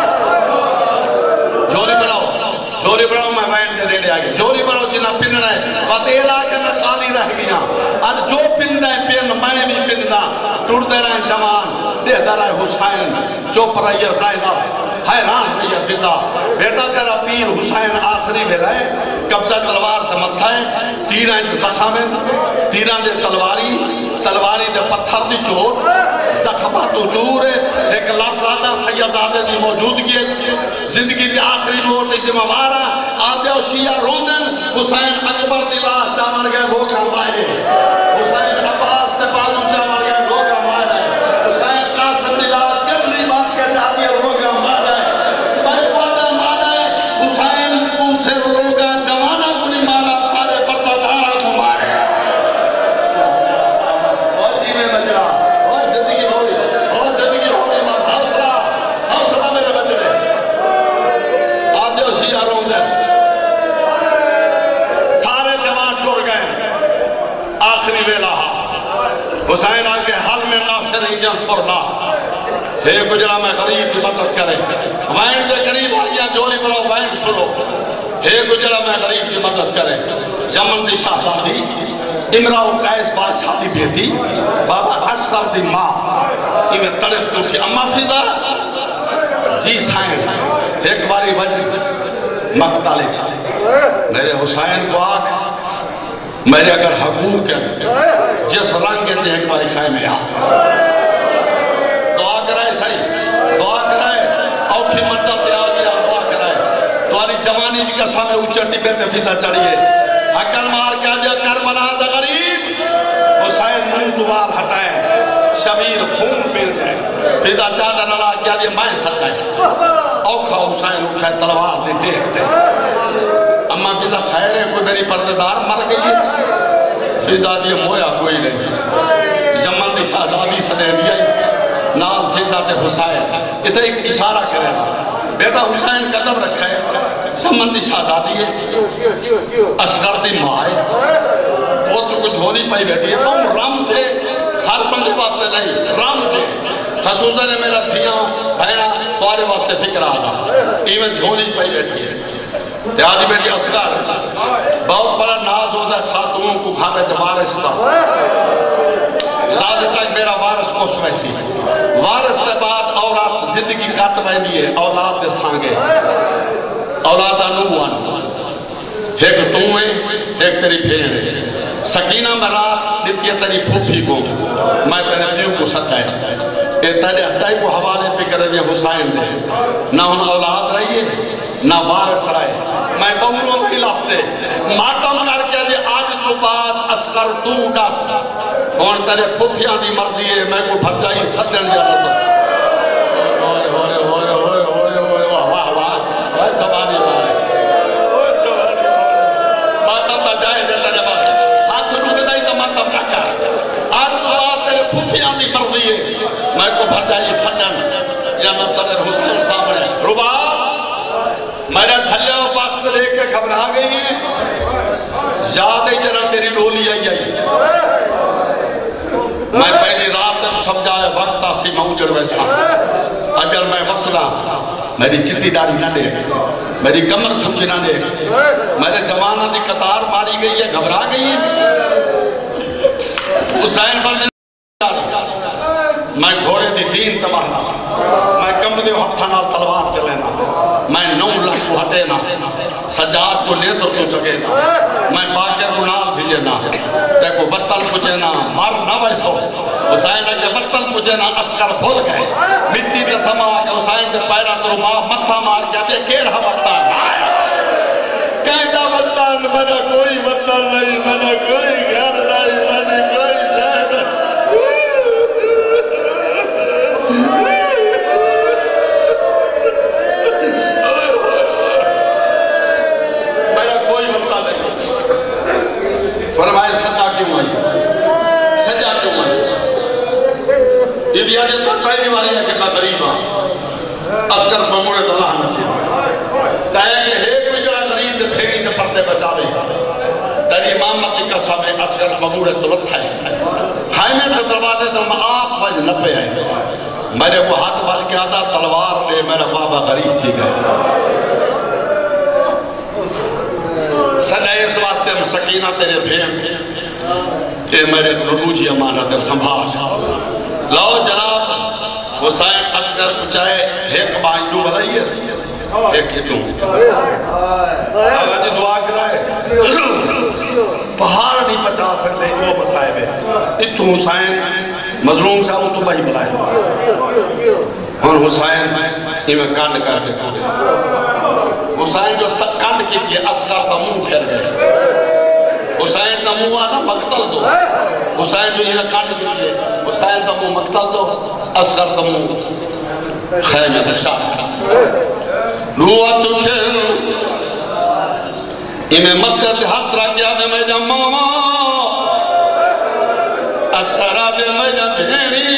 جولی بڑھاؤ میں وائن دے لیڑے آگئے جولی بڑھاؤ جنہ پننا ہے بات اے علاقے میں خالی رہ گیا آج جو پننا ہے پن میں بھی پننا ٹوڑتے رہے جوان ادھر ہے حسین چوپ رہی ہے زینب حیران رہی ہے فضا بیٹا تیرا پیر حسین آخری میں رہے قبضہ تلوار دے متھا ہے 13 انچ زخامن 13 دے تلواری دے پتھر دی چوٹ زخمات و چور ہے ایک لفظادہ سیدزادے دی موجودگی ہے زندگی دی آخری موت اسے موارا آدھے و شیعہ روندن حسین اکبر دی لاش چامن گئے وہ کامائے حسین عباس تے بازو چامن گئے وہ کامائے حسین قاسم دی لاش کبلی بات کے چاہتی ہے وہ کامائے میں قوادہ مارا ہے حسین کو سے روگا جوانا کنی مارا سارے پردہ دارا کو مارے اور جیوے مجرہ اور زندگی ہوئی مات حوصلہ میرے بچڑے آدھے و شیعہ روندن سارے جوان ٹوڑ گئے آخری ویلہ حسین آگے حل میں ناصر ایجان سورنا ہے گجرہ میں غریب کی مدد کرے وائن دے قریب آگیا جولی بڑھاؤ وائن سنو ہے گجرہ میں غریب کی مدد کرے جمن دی شاہزادی امراؤ قیس بادشاہ دی بیٹی بابا عسکر دی ماں انہیں تڑپ اٹھی اما فضا جی سائن ایک باری وجہ مقتالے چھے میرے حسین کو آکھ میرے اگر حقوق ہے جس رنگ کے ایک باری خائے میں آ دعا کرائے صحیح دعا کرائے اوکھی منظر دے آگیا دعا کرائے تواری جوانی دی قسم میں اچھٹی بیتے فضا چڑھئے حقل مار کیا دیا کربلا دا غریب حسین منہ دوار ہٹائے شبیر خون پھر جائے فضا چادر اللہ کیا دیا میں سٹائے اوکھا حسین اٹھائے تلوار دے ٹیک دے اما فضا خیر ہے کوئی میری پردیدار مر گئی ہے فضا دی مویا کوئی نہیں جمن دی شاہزادی سنے لیا نال فضا تے حسین اتنا ایک اشارہ کرے تھا بیٹا حسین قدم رکھا ہے جمن دی شاہزادی ہے اصغر دی ماں ہے پوتر کو جھولی پائی بیٹھی ہے تم رم سے ہر بندے واسطے نہیں رم سے خصوصا نے میرا تھیاں بہنا توارے واسطے فکر آدھا ایمیں جھولی پائی بیٹھی ہے تیادی بیٹی اصغر بہت بڑا ناز ہوتا ہے خاتون کو کھانے جوارس کا لازم تک میرا وارث کو سویسی وارث کے بعد اولاد زندگی کٹ بینی ہے اولاد دے سانگے اولاد انوان ایک توئے ایک تیری پھیڑے سکینہ میں رات دیتی ہے تیری پھوپھی کو میں تیرے پیو کو سکائے اے تیرے ہتائی کو حوالے پہ کرے دیا حسین دے نہ ان اولاد رہی ہے نہ وارث رہے میں بمروں میں لفظ دے ماتم کر کے دے آج تو بعد اصغر تو ڈس اور تیرے پھوپیاں دی مرضی ہے میں کو بھر جائی سدن جا رسل ہوئے ہوئے ہوئے ہوئے ہوئے ہوئے واہ واہ واہ جوانی مارے ماتم تا جائز ہے تیرے بات ہاتھ روک دائی تو ماتم نہ کر آج تو بعد تیرے پھوپیاں دی مرضی ہے میں کو بھر جائی سدن یا میں صدر حسین سامنے ربا میرا ڈھلیا و باخت لے کے گھبرا گئی یاد ہے جرا تیری ڈولی آئی میں پہلی رات تک سمجھایا وقت آسی موجر ویسا اگر میں وصلہ میری چٹی داڑھی نہ دیکھ میری کمر جھکی نہ دیکھ میرے جوانہ دی قطار ماری گئی ہے گھبرا گئی ہے حسین پر میں گھوڑے دی سین تباہ نہ میں کم دیو ہتھا نال تلوار چلے نا میں 9 لاکھ کو ہٹے نا سجاد کو نیتر کو چکے نا میں باکر کو نال بھیجے نا تے کو وطن پچے نا مار نہ ویسو حسین کے وطن پچے نا عسکر کھول گئے مٹی تے سما کے حسین دے پیرا کرو متھا مار کے دے کیڑا وطن کہتا وطن میرا کوئی وطن نہیں میرا کوئی گھر نہیں میرا کوئی شہر فرمائے سجا کیوں آئی سجا کیوں آئی یہ بھی آنے تو پہلی والی ہے کہ میں غریب ہوں اسکر بموڑے دلہ نہ کیا تاہے کہ ہے کوئی جڑا غریب دے پھیڑی دے پردے بچاوے تیری امامت کی قصہ میں اسکر بموڑے دلت تھائے خائمے تے دروازے تو میں آپ وجہ نہ پہ آئے میرے وہ ہاتھ بھر کے آدھا تلوار لے میرا بابا غریب تھی گئے سجا اس واسطے ہم سکینہ تیرے بھین اے میرے ربو جی امانت ہے سنبھال لاؤ جناب حسین اسکر پچھائے ایک بائنڈو بلائیے ایک اتوں آگا جی دعا کرائے پہاڑ نہیں پچا سکتے وہ مسائب ہے اتوں حسین مظلوم چاہو تو بھائی بلائے اور حسین یہ میں کانڈ کر کے حسین جو کنڈ کی تھی اسکر تا منہ پھر گئے حسین تا منہ آنا مقتل دو حسین جو یہ کنڈ کی تھی حسین تا منہ مقتل دو اسکر تا منہ خیمہ دشاہ روح تجھے انہیں مکہ دے ہاتھ رکھ گیا دے میں جا ماما اسکر آدھے میں جا بھیڑی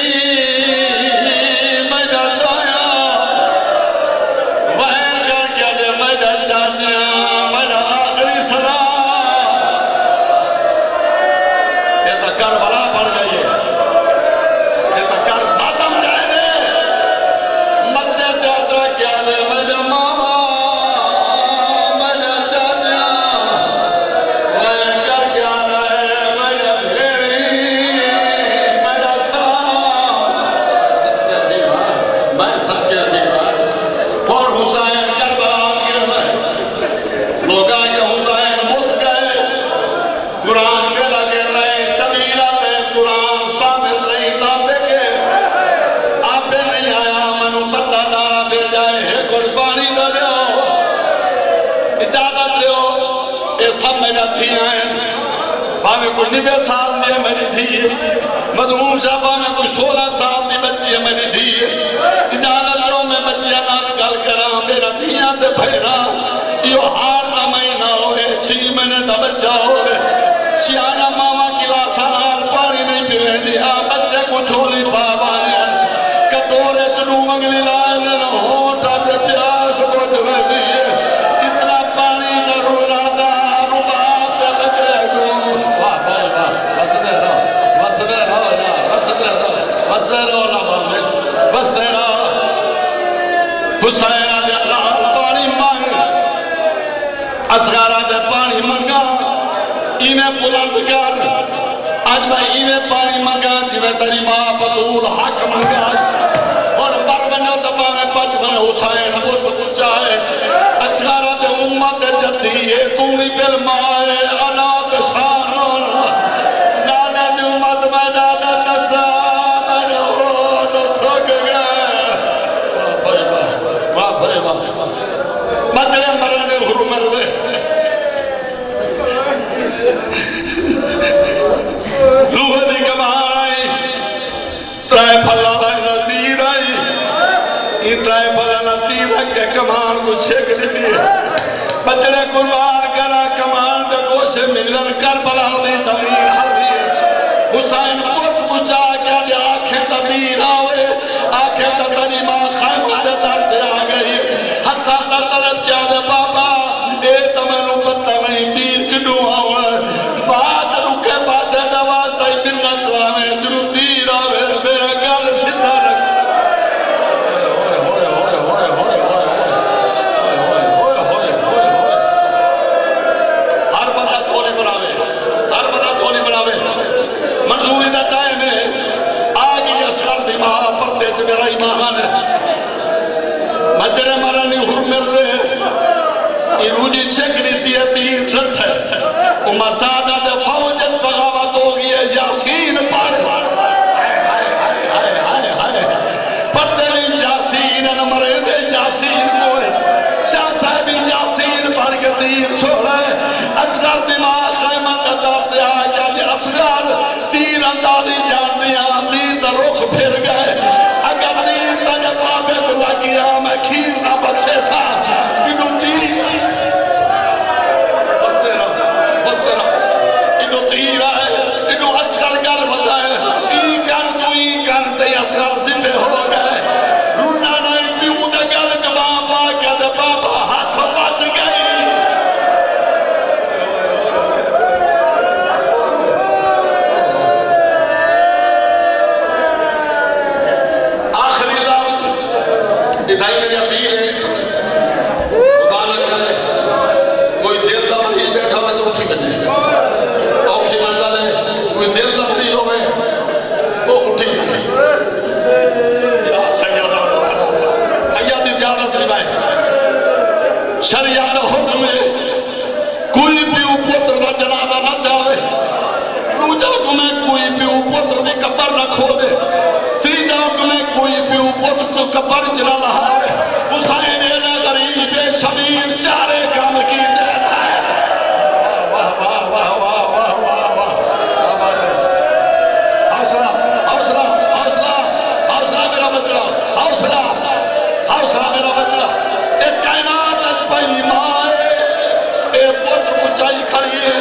باہمیں کوئی 90 سال دی ہے میری دھی مدموم شاہ باہمیں کوئی 16 سال دی بچی ہے میری دھی اجازت لو میں بچیاں نال گل کراں میرا دھیاں تے بھیڑا یہ ہار دا مہینہ ہوئے 6 مہینے دا بچہ ہوئے سیانہ ماما کی لاسا نال پانی نہیں پیوے دیا بچے کو جھولی پاوانے کٹورے چنو منگلی لائے لینا ہوتا تے پیاس کو جوے دیئے اتنا پانی ضرور آتا رباب تے بچے کو واہ بھائی واہ بسدے رہو لبا میں بسدے رہو حسین آدھے اللہ پانی مانگ اصغر آدھے پانی منگا انہیں بلند کر آج میں انہیں پانی منگا جویں تیری ماں بطول حق منگا اور مر بنو دبا میں بچ بنے حسین بہت پچھائے اصغر آدھے امت جدی ہے تونی بالمائے انات شانون نانے دی امت میں نانے دسا میں ہو سک گئے واہ بھائی واہ بچڑے مرنے حرمل دے روح دی کمار آئی ترائے پھلا بائنہ تیر آئی یہ ترائے پھلا نہ تیر کے کمان کو چھیک دیتی بچڑے قربان کرا کمان دے گوشے ملن کربلا دی زمین حلی حسین خود بچا کیا دے آنکھیں تبیر آوے آنکھیں تتنی ماں خیمہ دے درد آ گئی حتیٰ تطلب کیا دے بابا اے تمہیں پتہ نہیں تیر کنو آوے بعد رکھے پاسے دواز دائی منت آوے جنو تیر آوے میرا گل سدھا رکھ ہر بندہ تھولی بناوے منظوری برائی باہن مجرے مرانی حرمر دے روجی چکری دیا تیر رٹھ عمر سادہ دے فوجت بغاوت ہوگی ہے یاسین پڑھ پڑھتے لی یاسین نمرے دے یاسین ہوئے شاہ صاحب یاسین پڑھ کے تیر چھوڑے اصغر دماغ قیمت دارتے آگیا جی اصغر تیر اندازی جان دیا تیر دا رخ پھر گئے اگر تیر تجھے بابے کو لگیا میں کھیر نہ بچے سا انہوں تیر تیر آئے انہوں اصغر گل بتائے ای کن تے اصغر زندے ہو گئے رونا نہیں پیوں دے گل جواب آگیا دے بابا ہاتھ بچ گئی آخری لفظ اتھائی میری اپیل ہے خدا نہ کرے کوئی دل دا مریض بیٹھا ہوئے تو اٹھی بجے کوئی دل دا مریض ہوئے وہ اٹھی سید اجازت روائے شریعت حکم ہے کوئی پیو پتر دا جنازہ نہ چاہے دوجا حکم ہے کوئی پیو پتر دی قبر نہ کھودے تیجا حکم ہے کوئی پیو پتر کو قبر چلا لہا ہے حسین اینا غریب شبیر چارے کام کی دیتا ہے واہ واہ واہ واہ واہ واہ واہ حوصلہ حوصلہ حوصلہ حوصلہ میرا بچڑا حوصلہ حوصلہ میرا بچڑا ایک کائنات اج پہلی ماں ہے ایک پتر اونچائی کھڑی ہے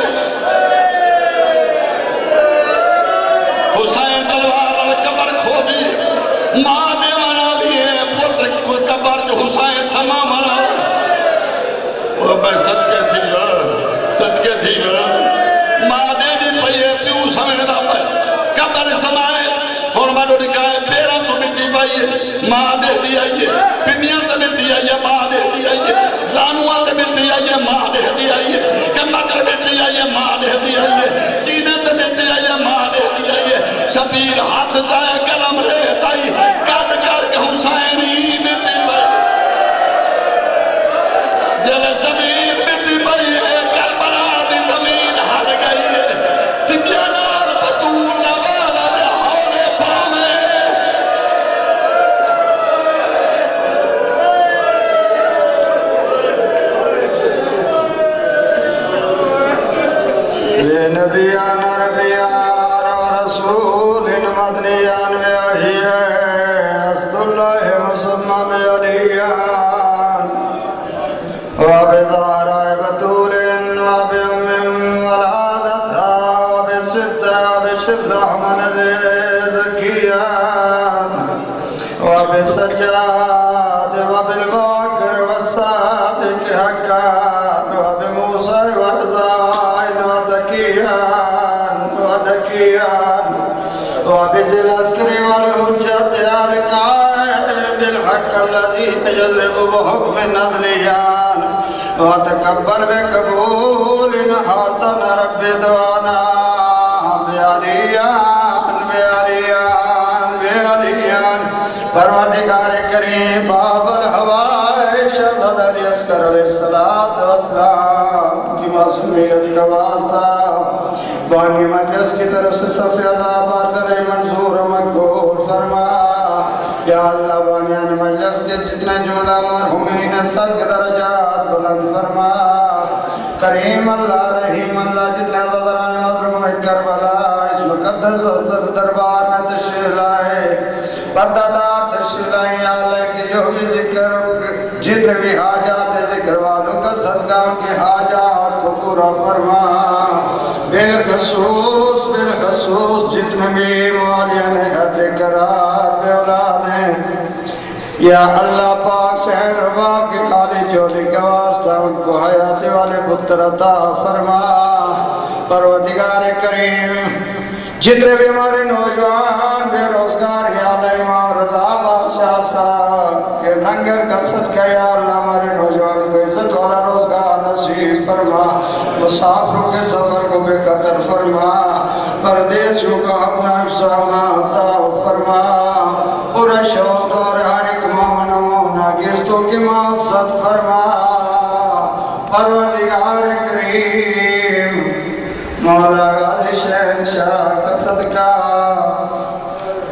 حسین تلوار قبر کھو دی ماں نے منا دیے پتر کو قبر جو حسین سما منا وہ میں صدقے تھی ماں نے دی پہیے پیو سمیدہ پہ قبر سمائے اور میں نے کہا پیرا تو مٹی پائیے ماں دے دی آئیے پنیاں تے مٹی آئیے ماں دے دی آئیے زانوہ تے مٹی آئیے ماں دے دی آئیے کمر تے مٹی آئیے ماں دے دی آئیے سینے تے مٹی آئیے ماں دے دی آئیے شبیر ہاتھ جائے گرم رہتا ہی کٹ کر کے حسینی مٹی پائیے جلے شبیر مٹی پائیے کربلا دی زمین ہل گئی ہے تبیانار بطول نوالا دے حولے پامے بے نبیان عربیان و رسول مدنیان و احیاء اسد اللہ مسلم علیان و بزہراء بطول و بأم ولادتها و بشبت احمد زکیان و بسجاد و بالباکر و صادق حقان و بموسیٰ و رضائن و دکیان و دکیان و بذی العسکر والحجت القائم بالحق الذي يجرب بحكم النزليان وتكبر بقبول حسن رب دوانا بعليان بعليان بعليان پروردگار کریم باب الحوائش حضرت علیہ کی معصومیت کا واسطہ بانی مجلس کی طرف سے صفی عذاب آدھر منظور مقبول فرما یا اللہ بانیان مجلس کے جتنے جملہ مرحومین سب کے درجات بلند فرما کریم اللہ رحیم اللہ جتنے حضران مظلوم کربلا اس مقدس دربار میں تشریف لائے پردہ دار تشریف لائے یا اللہ کی جو بھی ذکر جتنے بھی حاجات ذکر والوں کا صدقہ ان کی حاجات کو پورا فرما بالخصوص جتنے بھی مولیان حد قرار بے اولاد ہیں یا اللہ پاک شہر رباب کی خالی جولی کا واسطہ ان کو حیاتی والے پتر عطا فرما پروردگار کریم جتنے بھی ہمارے نوجوان بے روزگار یا اللہ امام رضا بادشاہ صاحب کے لنگر کا صدقہ یا اللہ ہمارے نوجوان کو عزت والا روزگار نصیب فرما مسافروں کے سفر کو بے خطر فرما پردیسیوں کو اپنا حفظ و امان عطا فرما پورا شوق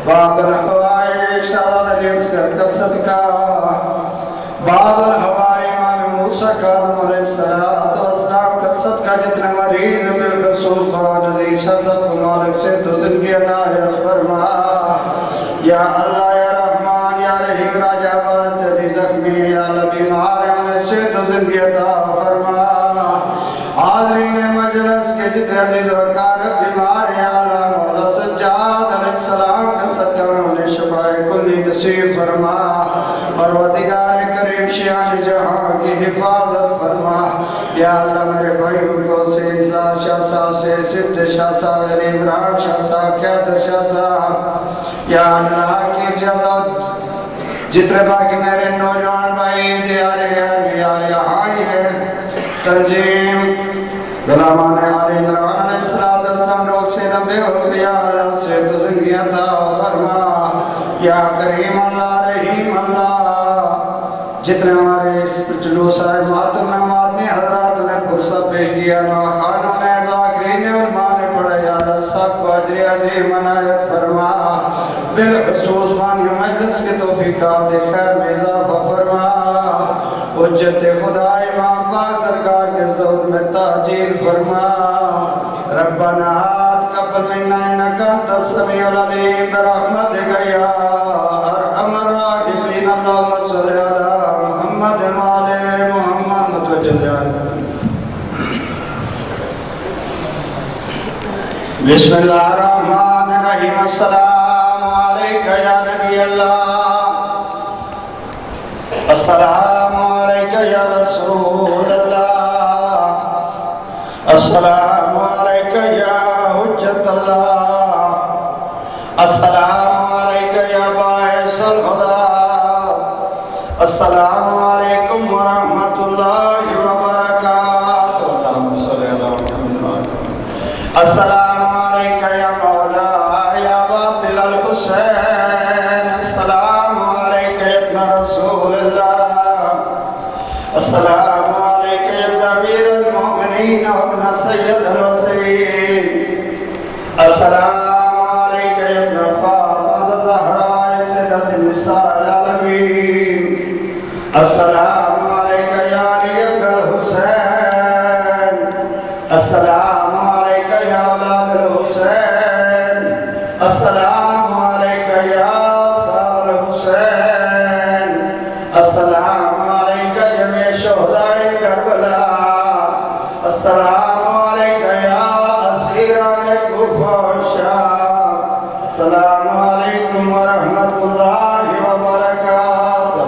باب الحوائج شہزادہ علیہ کا صدقہ، باب الحوائج امام موسیٰ کاظم علیہ السلام کا صدقہ، جتنے مریض بالخصوص نزیر شاہ صاحب کو مالک سے تو زندگی عنایت فرما۔ یا اللہ یا رحمان یا رحیم راجہ عبادت دی زخمی، یا اللہ بیمار ہیں سے تو زندگی عطا فرما۔ حاضرین مجلس کے جتنے عزیز و اقارب بیمار ہیں، اللہ مولا سجاد علیہ السلام کا صدقہ انہیں شفاء کلی نصیب فرما۔ پروردگار کریم شیان جہاں کی حفاظت فرما۔ یا اللہ میرے بھائیوں کو سے انسان شاہ صاحب سے سبت شاہ صاحب علی عمران شاہ صاحب کیسر شاہ صاحب، یا اللہ کی اجازت جتنے باقی میرے نوجوان بھائی دیارے ہیں یہاں ہی ہے تنظیم غلامان علی عمران علیہ السلام ڈھوک سیدن بیول، یا اللہ سے تو زندگی عطا فرما۔ یا کریم اللہ رحیم اللہ، جتنے ہمارے اس جلوس آئے ماتم میں ماتمی حضرات نے فرصت پیش کیا، نواخانوں نے ذاکرین علماء نے پڑھا، یا اللہ سب کو اجر عظیم عنایت فرما۔ بالخصوص فانی مجلس کے توفیقات خیر میں اضافہ فرما۔ حجت خدا امام پاک سرکار کے زود میں تاجیل فرما۔ ربنا تقبل منا انک انت السمیع العلیم برحمتک یا ارحم الراحمین۔ اللهم صل علی محمد وعلی محمد متوجہ۔ بسم اللہ الرحمن الرحیم، السلام علیکہ یا نبی اللہ، السلام علیکہ یا رسول اللہ، السلام علیکہ یا حجت اللہ، السلام علیکہ یا باعث الہدی، السلام علیکم ورحمۃ اللہ وبرکاتہ۔ اللہم صلی علی محمد۔ السلام علیکہ یا مولا یا باطل الحسین، السلام علیکہ ابن رسول اللہ، السلام علیکہ ابن امیر المؤمنین ابن سید الوسیین، السلام علیکہ ابن فاطمہ الزہراء سیدۃ النساء العالمین، السلام علیکہ یا علی ابن الحسین، السلام علیکہ یا اولاد الحسین، السلام علیکہ یا صاحب الحسین، السلام علیکہ جميع شہداء کربلا، السلام علیکہ یا اسیران کوفہ والشام، السلام علیکم ورحمۃ اللہ وبرکاتہ۔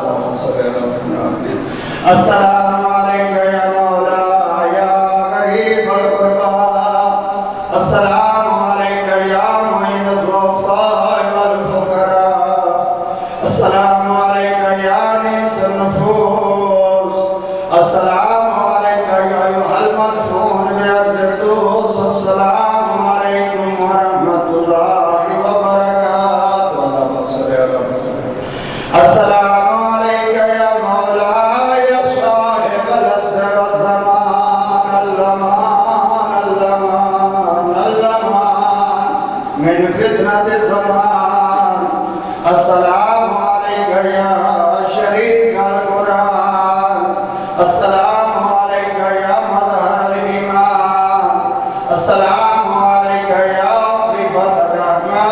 السلام علیکہ یا مولا یا غریب الغرباء، السلام علیکہ یا معین الضعفاء والفقراء، السلام علیکہ یا انیس النفوس، السلام علیکہ یا ایھا المدفون بعز الدوس، السلام علیکم ورحمۃ اللہ وبرکاتہ۔ اللہم صل علی محمد۔ السلام علیکہ یا مولا یا صاحب العصر والزمان، الامان الامان الامان من فتنة الزمان، السلام علیکہ یا شریک القرآن، السلام علیکہ یا مظہر الایمان، السلام علیکہ یا عفیفۃ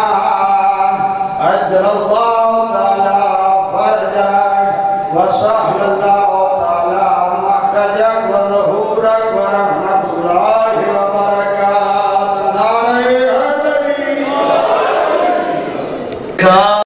الرحمن، اجل اللہ تعالی فرجک وصحبہ